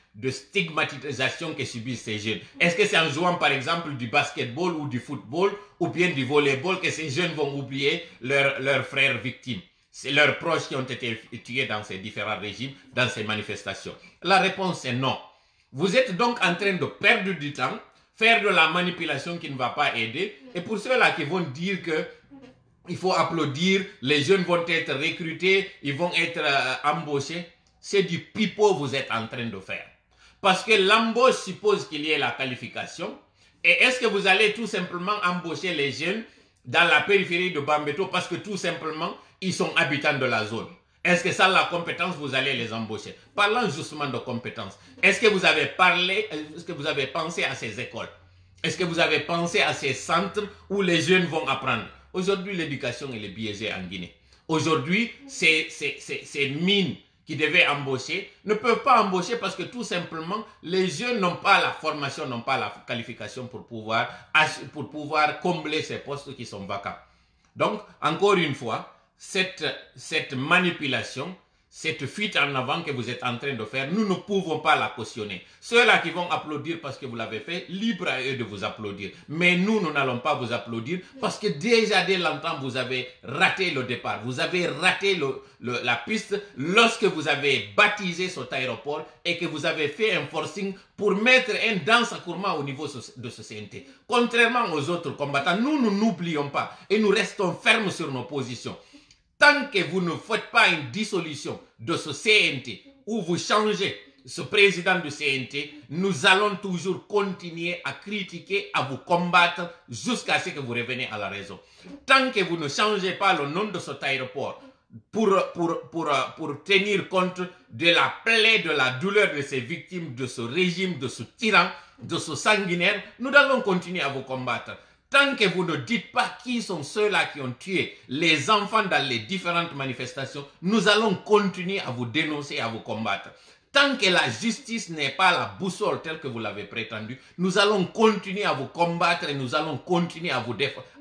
de stigmatisation que subissent ces jeunes? Est-ce que c'est en jouant par exemple du basketball ou du football ou bien du volleyball que ces jeunes vont oublier leurs frères victimes? C'est leurs proches qui ont été tués dans ces différents régimes, dans ces manifestations. La réponse est non. Vous êtes donc en train de perdre du temps, faire de la manipulation qui ne va pas aider. Et pour ceux-là qui vont dire que il faut applaudir, les jeunes vont être recrutés, ils vont être embauchés, c'est du pipeau que vous êtes en train de faire. Parce que l'embauche suppose qu'il y ait la qualification. Et est-ce que vous allez tout simplement embaucher les jeunes dans la périphérie de Bambeto parce que tout simplement, ils sont habitants de la zone? Est-ce que ça, la compétence, vous allez les embaucher? Parlons justement de compétences. Est-ce que vous avez parlé, est-ce que vous avez pensé à ces écoles? Est-ce que vous avez pensé à ces centres où les jeunes vont apprendre? Aujourd'hui, l'éducation, elle est biaisée en Guinée. Aujourd'hui, ces mines qui devaient embaucher ne peuvent pas embaucher parce que tout simplement, les jeunes n'ont pas la formation, n'ont pas la qualification pour pouvoir combler ces postes qui sont vacants. Donc, encore une fois, cette manipulation, cette fuite en avant que vous êtes en train de faire, nous ne pouvons pas la cautionner. Ceux-là qui vont applaudir parce que vous l'avez fait, libre à eux de vous applaudir. Mais nous n'allons pas vous applaudir parce que déjà dès longtemps, vous avez raté le départ. Vous avez raté la piste lorsque vous avez baptisé cet aéroport et que vous avez fait un forcing pour mettre un danse à courant au niveau de ce CNT. Contrairement aux autres combattants, nous n'oublions pas et nous restons fermes sur nos positions. Tant que vous ne faites pas une dissolution de ce CNT ou vous changez ce président du CNT, nous allons toujours continuer à critiquer, à vous combattre jusqu'à ce que vous reveniez à la raison. Tant que vous ne changez pas le nom de cet aéroport pour tenir compte de la plaie, de la douleur de ces victimes, de ce régime, de ce tyran, de ce sanguinaire, nous allons continuer à vous combattre. Tant que vous ne dites pas qui sont ceux-là qui ont tué les enfants dans les différentes manifestations, nous allons continuer à vous dénoncer et à vous combattre. Tant que la justice n'est pas la boussole telle que vous l'avez prétendu, nous allons continuer à vous combattre et nous allons continuer à vous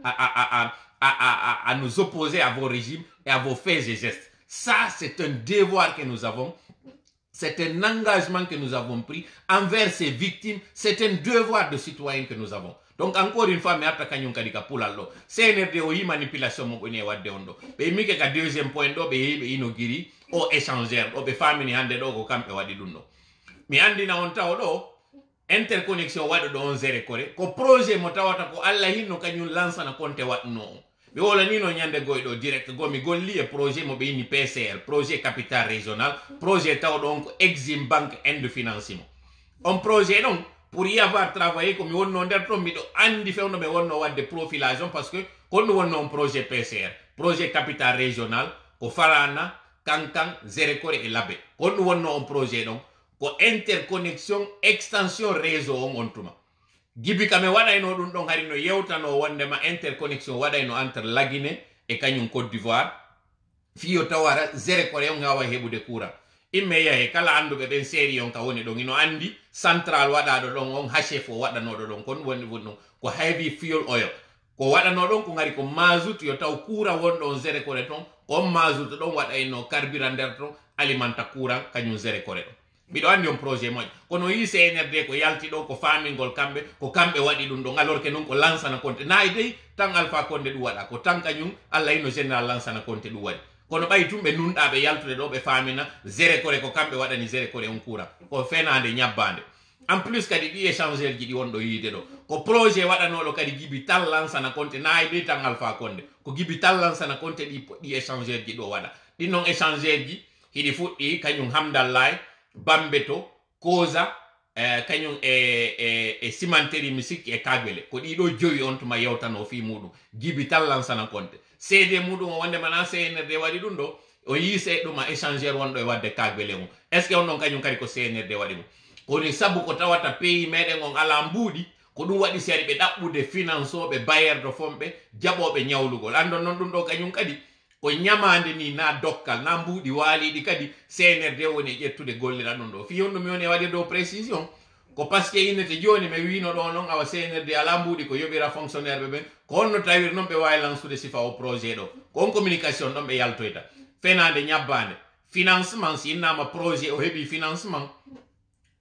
à nous opposer à vos régimes et à vos faits et gestes. Ça, c'est un devoir que nous avons. C'est un engagement que nous avons pris envers ces victimes. C'est un devoir de citoyen que nous avons. Donc encore une fois, mais après kanyum kadika pulallo. CNRD o yi manipulation mo boni wadde ondo. Be mike ka deuxième point do be inogiri o échangeur o be famini hande do ko kambe wadi dunno. Mi andi na on taw do interconnexion wado do on zere kore ko projet mo tawata ko alla hinno kanyum lansa na konte wadno. Be wala nino nyande goydo direct go mi golli e projet mo be ni PCR, projet capital régional, projet taw donc Exim Bank and financement. On projet donc pour y avoir travaillé comme on non der tom mido andi fewno be wonno wadde profilation parce que kon wonno un projet PCR, projet capital régional ko farana kankan zerekore et labé. Kon wonno un projet donc ko interconnexion extension réseau on tuma. Gibi kame wada ino dun don harino yewtano wonde ma interconnexion wada ino entre la Guinée et kanyum Côte d'Ivoire. Fiyo tawara zerekore on ngawa hebude courant. Imme yahe kala anduɓe ɓen série on ka woni ɗon ino andi central waɗaɗo ɗon on HFO waɗanoɗo ɗon kon woni ɗum ko heavy fuel oil ko waɗano ɗon ko ngari ko mazout yo taw courant wonɗo on zere kore ton on mazout ɗon waɗayno carburant nder ton alimenta courant kañum zere kore ɗon mbiɗo andi on projet moƴƴo kono yi CNRD ko yalti ɗo ko famingol kamɓe ko kamɓe waɗi ɗum ɗon alors que non ko lansana konte nayi dey tan Alpha Condé ɗum waɗa ko tan kañum Allah yino général lansana konte ɗum waɗi kono ɓay tumɓe nunɗaɓe yaltude ɗo ɓe famina zere kore ko kamɓe waɗani zere kore on courant ko fenade ñabbande en plus kadi ɗi échangeur ji ɗi wonɗo yiide ɗo ko projet waɗanoɗo kadi gibi tan lansana konte nayi dey tan Alpha Condé ko gibi tan lansana konte ɗi échangeur ji ɗo waɗa ɗin non échangeur ji hiɗi fuɗɗi kañum Hamdallahi Bambeto Koza kañum e cimenterie musique e Kagbele ko ɗiɗo joyi on tuma yewtano fi muɗum gibi tan lansana konte CD muɗum o wonde mana CNRD waɗi ɗum ɗo o yi se ɗum a échangeur wonɗo e wadde Kagbele mum est ce que on ɗon kañum kadi ko CNRD waɗi ɗum koni sabu ko tawata pays meɗen on ala mbuuɗi ko ɗum waɗi si ari ɓe ɗaɓɓude finançoɓe bailleur de fonɓe jaɓoɓe ñawlugol andon noon ɗum ɗo kañum kadi ko ñamande ni na dokkal na mbuuɗi waaliɗi kadi CNRD woni ƴettude gollira ɗum ɗo fi on ɗum yoni e waɗi dow précision ko par ce que innete joni mi wino ɗo noon awa CNRD ala mbuuɗi ko yoɓira fonctionnaire ɓe ɓen ko honno tawir noon ɓe wawi lansude sifa o projet ɗo ko on communication ɗon ɓe yaltoyta fenade ñabbande financement si innama projet o heeɓi financement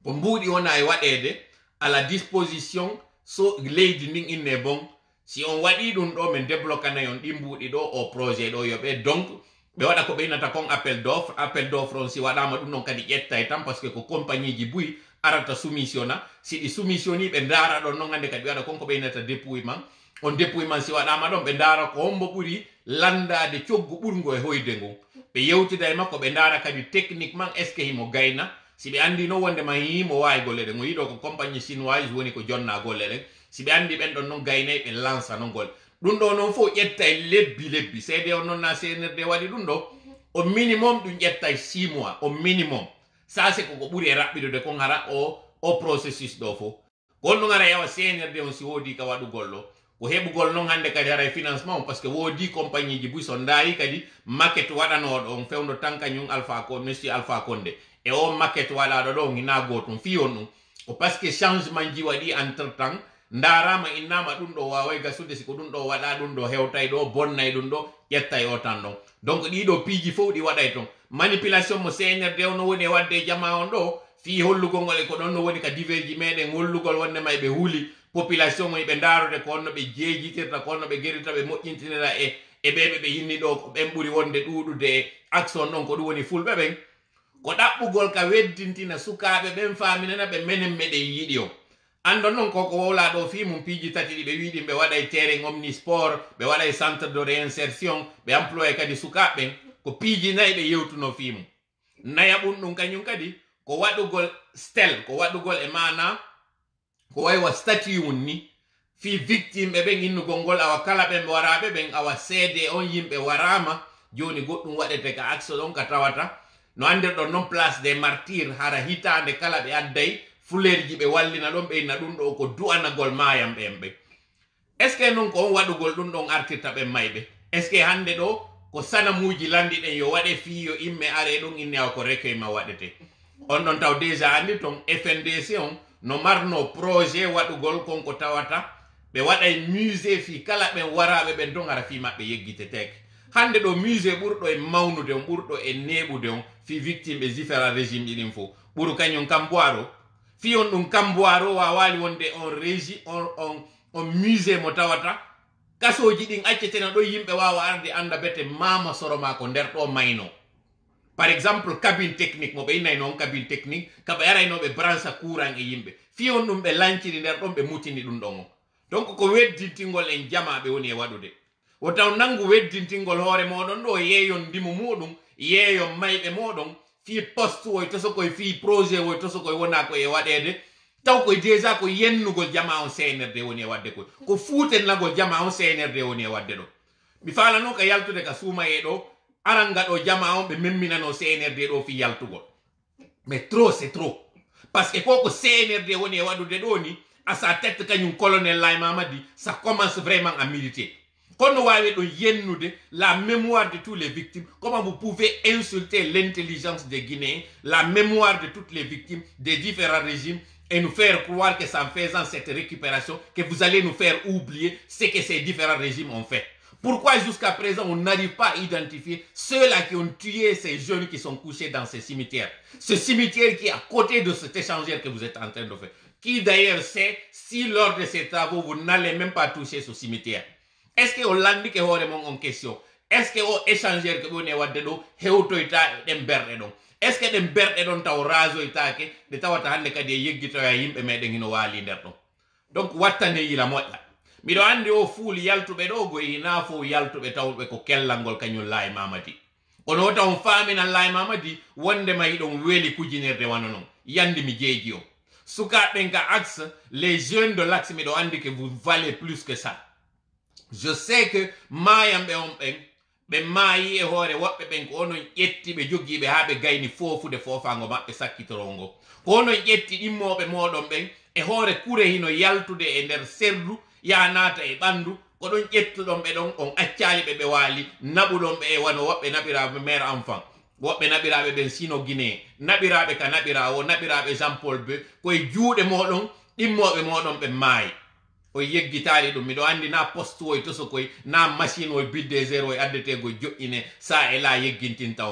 ko mbuuɗi wona e waɗede à la disposition so leydi ndin inne bon si on waɗi ɗum ɗo min débloquanayi on ɗi mbuuɗi ɗo o projet ɗo yoɓe donc ɓe waɗa ko ɓeynata kon appel d'offre on si waɗama ɗum ɗon kadi ƴettay tan par ce que ko compagnie ji buyi arata soumissionna si ɗi soumissioni ɓe ndaara ɗon noon hannde kadi ɓe waɗa konko ɓeynata dépouillement on dépouillement si waɗama ɗon ɓe ndaara ko hombo ɓuri landade coggu ɓurgo e hoyde ngun ɓe yewtida e makko ɓe ndaara kadi techniquement est ce que himo gayna si ɓe andi no wonde ma himo wawi golle ɗen o yiɗo ko compagnie chinoise woni ko jonna golle ɗen si ɓe andi ɓen ɗon noon gaynayi ɓe lança non gol ɗum ɗo noon fof ƴettay lebbi seede on noon na CNRD waɗi ɗum ɗo au minimum ɗum ƴettay 6 mois au minimum ça c'est koko ɓuri e raɓɓidude kon hara o processus ɗo fof ko on ɗum ara yawa CNRD on si woodi ka waɗugol ɗo ko heɓugol noon hannde kadi hara e financement on par ce que woodi compagnie ji buy so ndaari kadi maquette waɗanoɗo on fewndo tan kañum monsieur Alpha Condé e o maquette waɗaɗo ɗo hina gotum fiyon ɗum ko par ce que changement ji waɗi entre temps ndarama innama ɗum ɗo waway gasude siko ɗum ɗo waɗa ɗum ɗo hewtay ɗo bonnay ɗum ɗo ƴettay o tan ɗon donc ɗiɗo piiji fof ɗi waɗay ton manipulation mo CNRD o no woni e wadde jama on ɗo fi hollugol ngol e ko ɗon no woni ka diverji meɗen hollugol wondema ɓe huuli population o ɓe ndarude ko onno ɓe jeejitirta ko onno ɓe guerita ɓe moƴƴintinira e ɓeɓe ɓe yinni ɗo ko ɓen ɓuri wonde ɗuɗude e action ɗon ko ɗum woni fulɓe ɓen ko ɗaɓɓugol ka weddintina sukaɓe ɓen faminana ɓe menen meɗen yiɗi o andon noon koko wowla ɗo fi mum piiji tati ɗi ɓe wiɗi ɓe waɗay terrain omnisport ɓe waɗay centre de réinsertion ɓe employé kadi sukaɓe ko piiji nayi ɓe yewtuno fi mum nayaɓum ɗum kañum kadi ko waɗugol stel ko waɗugol e mana ko waywa statut mum ni fi victime ɓe ɓen innugol ngol awa kala ɓen waraɓe ɓen awa seede on yimɓe warama joni goɗɗum waɗete ka axe ɗon ka tawata no andirɗon noon place des martyrs hara hitande kala ɓe adday fulerji ɓe wallina ɗon ɓeyna ɗum ɗo ko du'anagol mayam ɓen ɓe est ce que noon ko on waɗugol ɗum ɗon artirta ɓen mayɓe est ce que hande ɗo ko sanamuji landi ɗen yo waɗe fi yo imme are ɗon inni awa ko recueil ma waɗete on ɗon taw déjà andi ton FNDC on no marno projet waɗugol konko tawata ɓe waɗay musée fi kala ɓen waraɓe ɓen ton ara fi maɓɓe yeggiteteke hande ɗo musée ɓurɗo e mawnude on ɓurɗo e neɓude on fi victime ɓe différent régime ɗiɗin fo ɓuru kañum kamboiro fi on ɗum kamboiro wawali wonde on régi on musée mo tawata kasoji ɗin accetena ɗo yimɓe wawa arde anda bete mama soroma ko nder ɗo mayno par exemple cabine technique mo ɓe innayno on cabine technique kaɓe araynoɓe branche courant e yimɓe fi on ɗum ɓe lanciri nder ɗon ɓe mutini ɗum ɗon o donc ko weddintingol en jamaɓe woni e waɗude o taw nangu weddintingol hoore moɗon ɗo yeeyon ndimo muɗum yeeyon mayɓe moɗon fi poste woy to sokoye fi projet woy to sokoye wona koye waɗede taw koye déjà ko yennugol jama on CNRD woni e wadde koy ko fuutennagol jama on CNRD woni e wadde ɗo mi falano ka yaltude ka suumaye ɗo aran gaɗo jama on ɓe memminano CNRD ɗo fi yaltugol mais trop c'est trop par ce que koko CNRD woni e waɗude ɗo ni à sa tête kañum colonel Laye Mamadi ça commence vraiment à militer kono wawi ɗo yennude la mémoire de tous les victimes. Comment vous pouvez insulter l'intelligence des Guinéens, la mémoire de toutes les victimes des différents régimes et nous faire croire que c'est en faisant cette récupération que vous allez nous faire oublier ce que ces différents régimes ont fait. Pourquoi jusqu'à présent on n'arrive pas à identifier ceux-là qui ont tué ces jeunes qui sont couchés dans ces cimetières? Ce cimetière qui est à côté de cet échangeur que vous êtes en train de faire. Qui d'ailleurs sait si lors de ces travaux vous n'allez même pas toucher ce cimetière? Est-ce que on landi ke hoore mon en question? Est-ce que o échangeur que woni wadde ɗo hewtoyta ɗen berɗe ɗon? Est ce que ɗen berɗe ɗon taw rasoytake ɗe tawata hande kadi e yeggitoya yimɓe meɗen hino waali nder ɗon? Donc wattane yila moƴƴa. Miɗo andi o fuul yaltuɓe ɗo go hina fo yaltuɓe tawɓe ko kellal ngol kañum Laye Mamadi. Kono o taw faminan Laye Mamadi wondema yiɗon weeli kujinirde wana noon yandi mi jeeji o sukaɓen ka axe les jeunes de l'axe miɗo andi que vous valez plus que ça. Je sais que mayamɓe on ɓen ɓe maayi e hoore woɓɓe ɓen ko onon ƴetti ɓe jogiiɓe haa ɓe gayni foofude foofango maɓɓe sakkitorongo ko onon ƴetti ɗimmoɓe moɗon ɓen e hoore kure hino yaltude e nder serdu ya naata e ɓandu ko ɗon ƴettuɗon ɓe ɗon on accali ɓe ɓe waali naɓuɗon ɓe e wano woɓɓe naɓiraɓe mère enfant woɓɓe naɓiraɓe ɓen Sino Guinée naɓiraɓe ka naɓirawo naɓiraɓe Jean Paul Be koye juuɗe moɗon ɗimmoɓe moɗon ɓe maayi o yeggitaali ɗum miɗo andi na poste oy to sokoy na machine oy bidde zéro e addetego joƴƴine sa e la yeggintinta on ɗum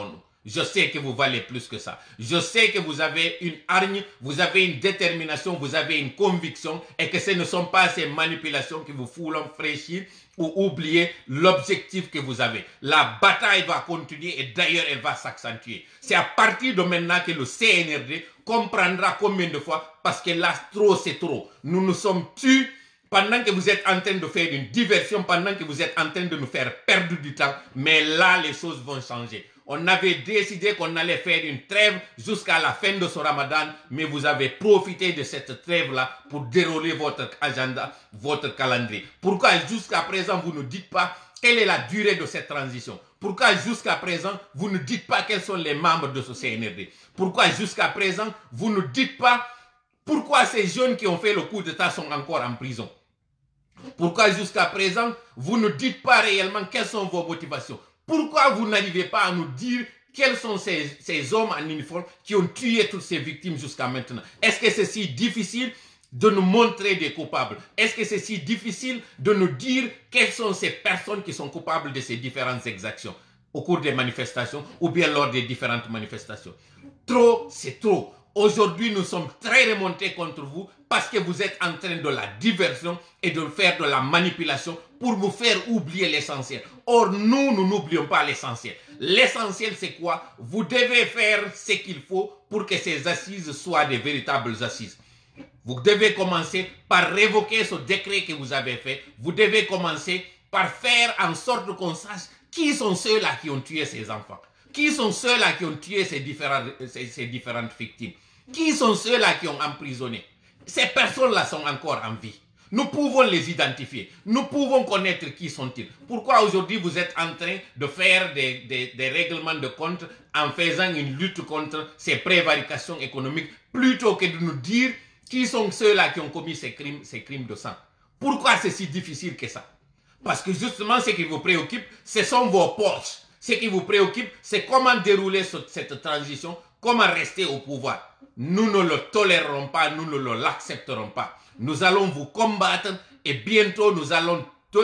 Je sais que vous valez plus que ça. Je sais que vous avez une hargne, vous avez une détermination, vous avez une conviction et que ce ne sont pas ces manipulations qui vous font fraîchir ou oublier l'objectif que vous avez. La bataille va continuer et d'ailleurs elle va s'accentuer. C'est à partir de maintenant que le CNRD comprendra combien de fois, parce que là, trop c'est trop. Nous nous sommes tus pendant que vous êtes en train de faire une diversion, pendant que vous êtes en train de nous faire perdre du temps, mais là les choses vont changer. On avait décidé qu'on allait faire une trêve jusqu'à la fin de ce Ramadan, mais vous avez profité de cette trêve-là pour dérouler votre agenda, votre calendrier. Pourquoi jusqu'à présent vous ne dites pas quelle est la durée de cette transition? Pourquoi jusqu'à présent vous ne dites pas quels sont les membres de ce CNRD? Pourquoi jusqu'à présent vous ne dites pas pourquoi ces jeunes qui ont fait le coup d'État sont encore en prison? Pourquoi jusqu'à présent vous ne dites pas réellement quelles sont vos motivations? Pourquoi vous n'arrivez pas à nous dire quels sont ces hommes en uniforme qui ont tué toutes ces victimes jusqu'à maintenant? Est-ce que c'est si difficile de nous montrer des coupables? Est-ce que c'est si difficile de nous dire quelles sont ces personnes qui sont coupables de ces différentes exactions au cours des manifestations ou bien lors des différentes manifestations? Trop, c'est trop. Aujourd'hui, nous sommes très remontés contre vous parce que vous êtes en train de la diversion et de faire de la manipulation pour vous faire oublier l'essentiel. Or, nous n'oublions pas l'essentiel. L'essentiel, c'est quoi? Vous devez faire ce qu'il faut pour que ces assises soient des véritables assises. Vous devez commencer par révoquer ce décret que vous avez fait. Vous devez commencer par faire en sorte qu'on sache qui sont ceux-là qui ont tué ces enfants. Qui sont ceux-là qui ont tué ces différentes victimes? Qui sont ceux-là qui ont emprisonné? Ces personnes-là sont encore en vie. Nous pouvons les identifier. Nous pouvons connaître qui sont-ils. Pourquoi aujourd'hui vous êtes en train de faire des règlements de compte en faisant une lutte contre ces prévarications économiques plutôt que de nous dire qui sont ceux-là qui ont commis ces crimes de sang? Pourquoi c'est si difficile que ça? Parce que justement ce qui vous préoccupe, ce sont vos poches. Ce qui vous préoccupe, c'est comment dérouler cette transition, comment rester au pouvoir. Nous ne le tolérerons pas, nous ne l'accepterons pas. Nous allons vous combattre et bientôt nous allons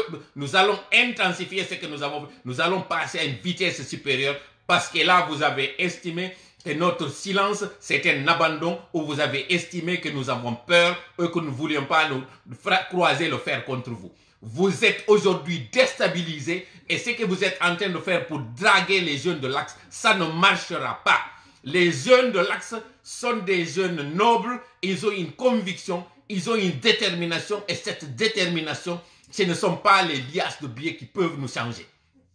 intensifier ce que nous avons fait. Nous allons passer à une vitesse supérieure parce que là, vous avez estimé que notre silence, c'est un abandon, ou vous avez estimé que nous avons peur et que nous ne voulions pas nous croiser le fer contre vous. Vous êtes aujourd'hui déstabilisés et ce que vous êtes en train de faire pour draguer les jeunes de l'Axe, ça ne marchera pas. Les jeunes de l'Axe sont des jeunes nobles, ils ont une conviction, ils ont une détermination et cette détermination, ce ne sont pas les liasses de billets qui peuvent nous changer.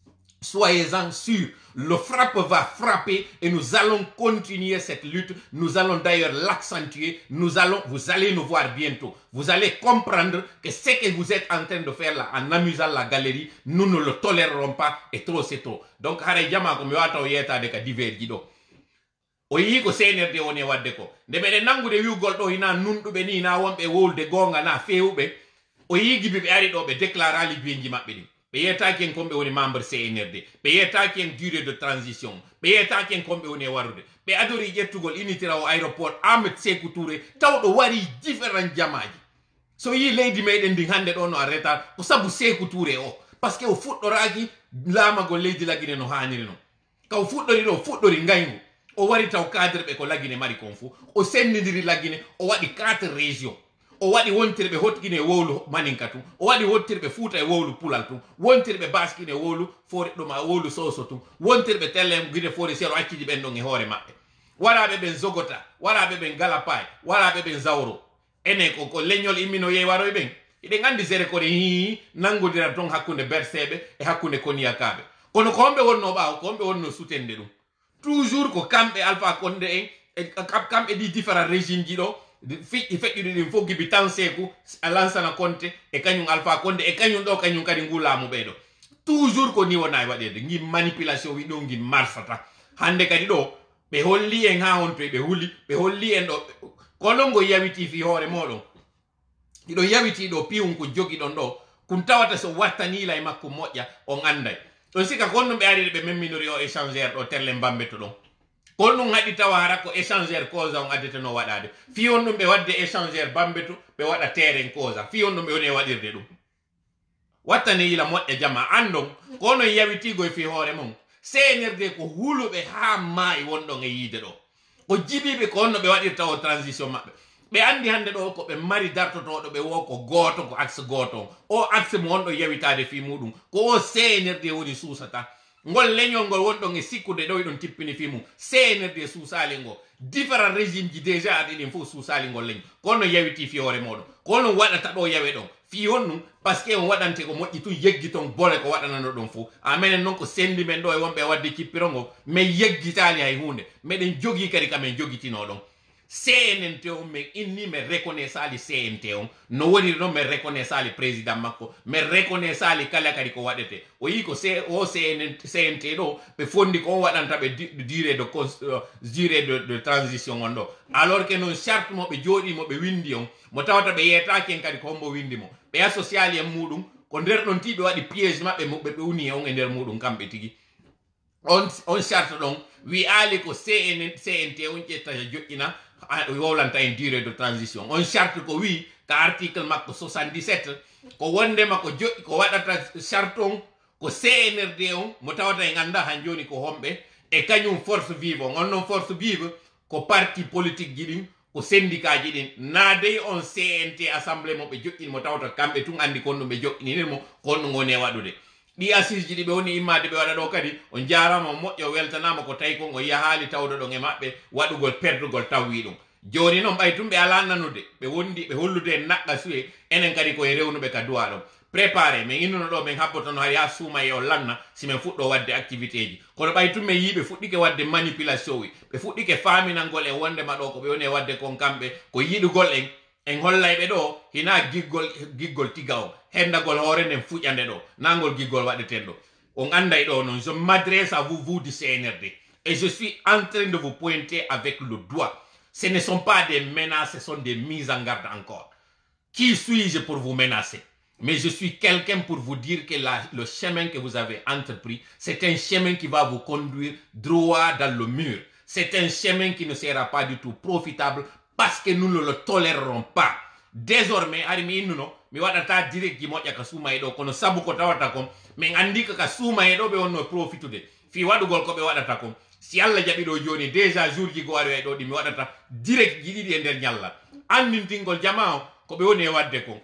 Soyez-en sûrs, le frappe va frapper et nous allons continuer cette lutte. Nous allons d'ailleurs l'accentuer. Vous allez nous voir bientôt. Vous allez comprendre que ce que vous êtes en train de faire là, en amusant la galerie, nous ne le tolérerons pas et trop c'est trop. Donc, hare jama ko mi wata o yeta de ka divergi do. O yi ko CNRD woni wadde ko. Nde ɓeɗe nangude wiugol ɗo hina nunɗuɓe ni na wonɓe wolde gonga na fewɓe. O yigi ɓe ari ɗo ɓe déclarali biyeji maɓɓe ɗi. Ɓe yetaki en komɓe woni membre CNRD. Ɓe yetaki en durée de transition. Ɓe yetaki en komɓe woni warude. Ɓe adori ƴettugol initira o aéroport Ahmed Sékou Touré tawɗo wari différent jamaji. So yi leydi meɗen ndi hande ɗo no a reta ko sabu Sékou Touré o. Parce que o fuɗɗoraki laamagol leydi lagine no haniri no. Ka o fuɗɗori ɗo fuɗɗori ngaygu. O wari taw cadre ɓe ko lagine mari kon fu. O sendidiri lagine o waɗi 4 régions. O waɗi wontirɓe hotkine e wowlu maninka tum. O waɗi wontirɓe fuuta e wowlu pulal tum. Wontirɓe baskine e wowlu fore ɗum a wowlu soso tum. Wontirɓe tellem guine fore sero acciji ɓen ɗon e hoore maɓɓe. Waraɓe ɓen zogota, waraɓe ɓen galapay, waraɓe ɓen zawro. Enen ko leñol immino yeewaroye ɓen. Iɗen andi sere kone hi nangodira ton hakkunde berseɓe e hakkunde koniyakaɓe. Kono ko homɓe wonno ɓaawo, ko homɓe wonno sutende ɗum. Toujours ko kamɓe Alpha Condé en kamɓe ɗi différent régime ji ɗo fiƴƴi feƴƴuɗi ɗin fof gibi tan Sékou Lansana Conté e kañum Alpha Condé e kañum ɗo kañum kadi ngu laamu ɓeɗo toujours ko ni wona e waɗede gi manipulation wi ɗo gi marsata hande kadi ɗo ɓe holli en ha honto ɓe huli ɓe holli en ɗo kono ngo yawiti fi hoore moɗon ɗiɗo yawiti ɗo piwum ko jogi ɗon ɗo kun tawata so wattanila e makko moƴƴa on anday ɗon sika kon ɗum ɓe ari ɓe memminori o échangeur ɗo telle mbambeto ɗon kon ɗum haɗi tawa hara ko échangeur causa on addeteno waɗade fiyon ɗum ɓe wadde échangeur bambeto ɓe waɗa terrain causa fiyon ɗum ɓe woni e waɗirde ɗum wattane yila moƴƴa jama andon kono yawitigo e fi hoore mum CNRD ko huluɓe ha maayi wonɗon e yiide ɗo ko jibiɓe ko honno ɓe waɗirta o transition maɓɓe ɓe andi hande ɗo ko ɓe mari dartotoɗo ɓe wo ko goto ko axe goto o axe mo wonɗo yawitade fi muɗum ko o CNRD woni suusata ngol leñol ngol wonɗon e sikkude ɗo ɗon tippini fi mum CNRD suusali ngo différent régime ji déjà aɗiɗin fof suusali ngol leñ ko honno yawiti fi hoore moɗon ko honno waɗata ɗo yawe ɗon fi honnum par ce que on waɗante ko moƴƴi tun yeggi ton bole ko waɗanano ɗon fof amenen noon ko sendi men ɗo e wonɓe wadde cippirongo min yeggitali hay hunde meɗen jogui kadi kamen jogitino ɗon CNT on min inni min reconnaissali CNT on no woni noon min reconnaissali président makko min reconnaissali kala kadi ko waɗete o yi ko o CNT ɗo ɓe fondi ko on waɗanta ɓe durée de transition on ɗo alors que noon charte mo ɓe jooɗimo ɓe windi on mo tawata ɓe yetaki en kadi ko hombo windi mo ɓe associali en muɗum ko nder ɗon ti ɓe waɗi piège maɓɓe ɓe uni on e nder muɗum kamɓe tigi on charte ɗon wi ali ko CNT on ƴetta joƴƴina wowlanta en durée de transition on charte ko wi ka article makko 77 ko wondema ko joƴƴi ko waɗata charte on ko CNRD on mo tawata en anda han joni ko homɓe e kañum force vive on noon force vive ko parti politique ji ɗin ko syndicat ji ɗin naadey on CNT assemblée mo ɓe joƴƴini mo tawata kamɓe tun andi kon ɗum ɓe joƴƴinirmo kon ɗum woni e waɗude ɗi assise ji ɗi ɓe woni immade ɓe waɗa ɗo kadi on jarama moƴƴo weltanama ko tawi kon o yahali tawɗo ɗon e maɓɓe waɗugol perdugol tawwi ɗum joni noon ɓay tum ɓe ala nanude ɓe wondi ɓe hollude en naɓɓa suwe enen kadi koye rewnuɓe ka duwa ɗon préparé min innuno ɗo min habbotono hay ha suuma e o lanna simin fuɗɗo wadde activité ji kono ɓay tum min yiɓe fuɗɗike wadde manipulation wi ɓe fuɗɗike faminalngol e wondema ɗo ko ɓe woni e wadde kon kamɓe ko yiɗugol en hollayɓe ɗo hina giggol tiga o hendagol hoore nden fuƴande ɗo nangol giggol waɗeten ɗo on anday ɗo noon je m'adresse à vous du CNRD et je suis en train de vous pointer avec le doigt. Ce ne sont pas des menaces, ce sont des mises en garde encore. Qui suis-je pour vous menacer? Mais je suis quelqu'un pour vous dire que le chemin que vous avez entrepris, c'est un chemin qui va vous conduire droit dans le mur. C'est un chemin qui ne sera pas du tout profitable parce que nous ne le tolérerons pas. Désormais, arimi innuno, mi waɗata direct ji moƴƴa ka suuma e ɗo kono sabu ko tawata kon min andi ka suuma e ɗo ɓe wonno profitude fi waɗugol ko ɓe waɗata kon si Allah jaɓi ɗo joni déjà jour ji go ari ɗo ɗi mi waɗata direct ji ɗiɗi e nder ñalla andintingol jama o ko ɓe woni e wadde kon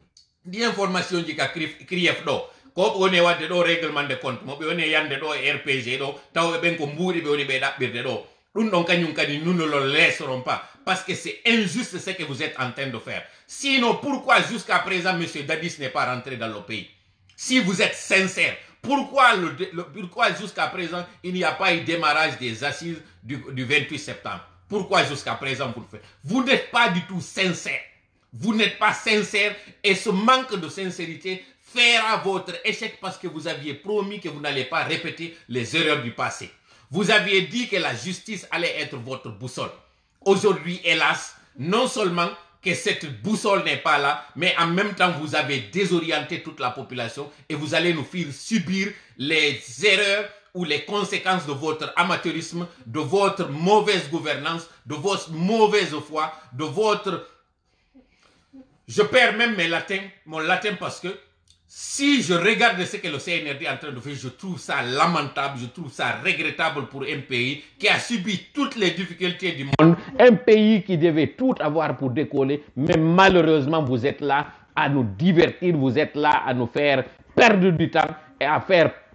ɗi information ji ka CRIEF ɗo ko ɓe woni e wadde ɗo règlement de compte mo ɓe woni e yande ɗo e RPG ɗo tawɓe ɓen ko mbuuɗi ɓe woni ɓe ɗaɓɓirde ɗo ɗum ɗon kañum kadi nous ne le laisserons pas parce que c'est injuste ce que vous êtes en train de faire. Sinon pourquoi jusqu'à présent monsieur Dadis n'est pas rentré dans le pays? Si vous êtes sincère, pourquoi jusqu'à présent il n'y a pas eu démarrage des assises du 28 septembre? Pourquoi jusqu'à présent vous le faites? Vous n'êtes pas du tout sincère. Vous n'êtes pas sincère et ce manque de sincérité fera votre échec parce que vous aviez promis que vous n'allez pas répéter les erreurs du passé. Vous aviez dit que la justice allait être votre boussole. Aujourd'hui, hélas, non seulement que cette boussole n'est pas là, mais en même temps, vous avez désorienté toute la population et vous allez nous faire subir les erreurs ou les conséquences de votre amateurisme, de votre mauvaise gouvernance, de votre mauvaise foi, de votre... Je perds même mon latin parce que si je regarde ce que le CNRD est en train de faire, je trouve ça lamentable, je trouve ça regrettable pour un pays qui a subi toutes les difficultés du monde. Un pays qui devait tout avoir pour décoller, mais malheureusement vous êtes là à nous divertir, vous êtes là à nous faire perdre du temps et à faire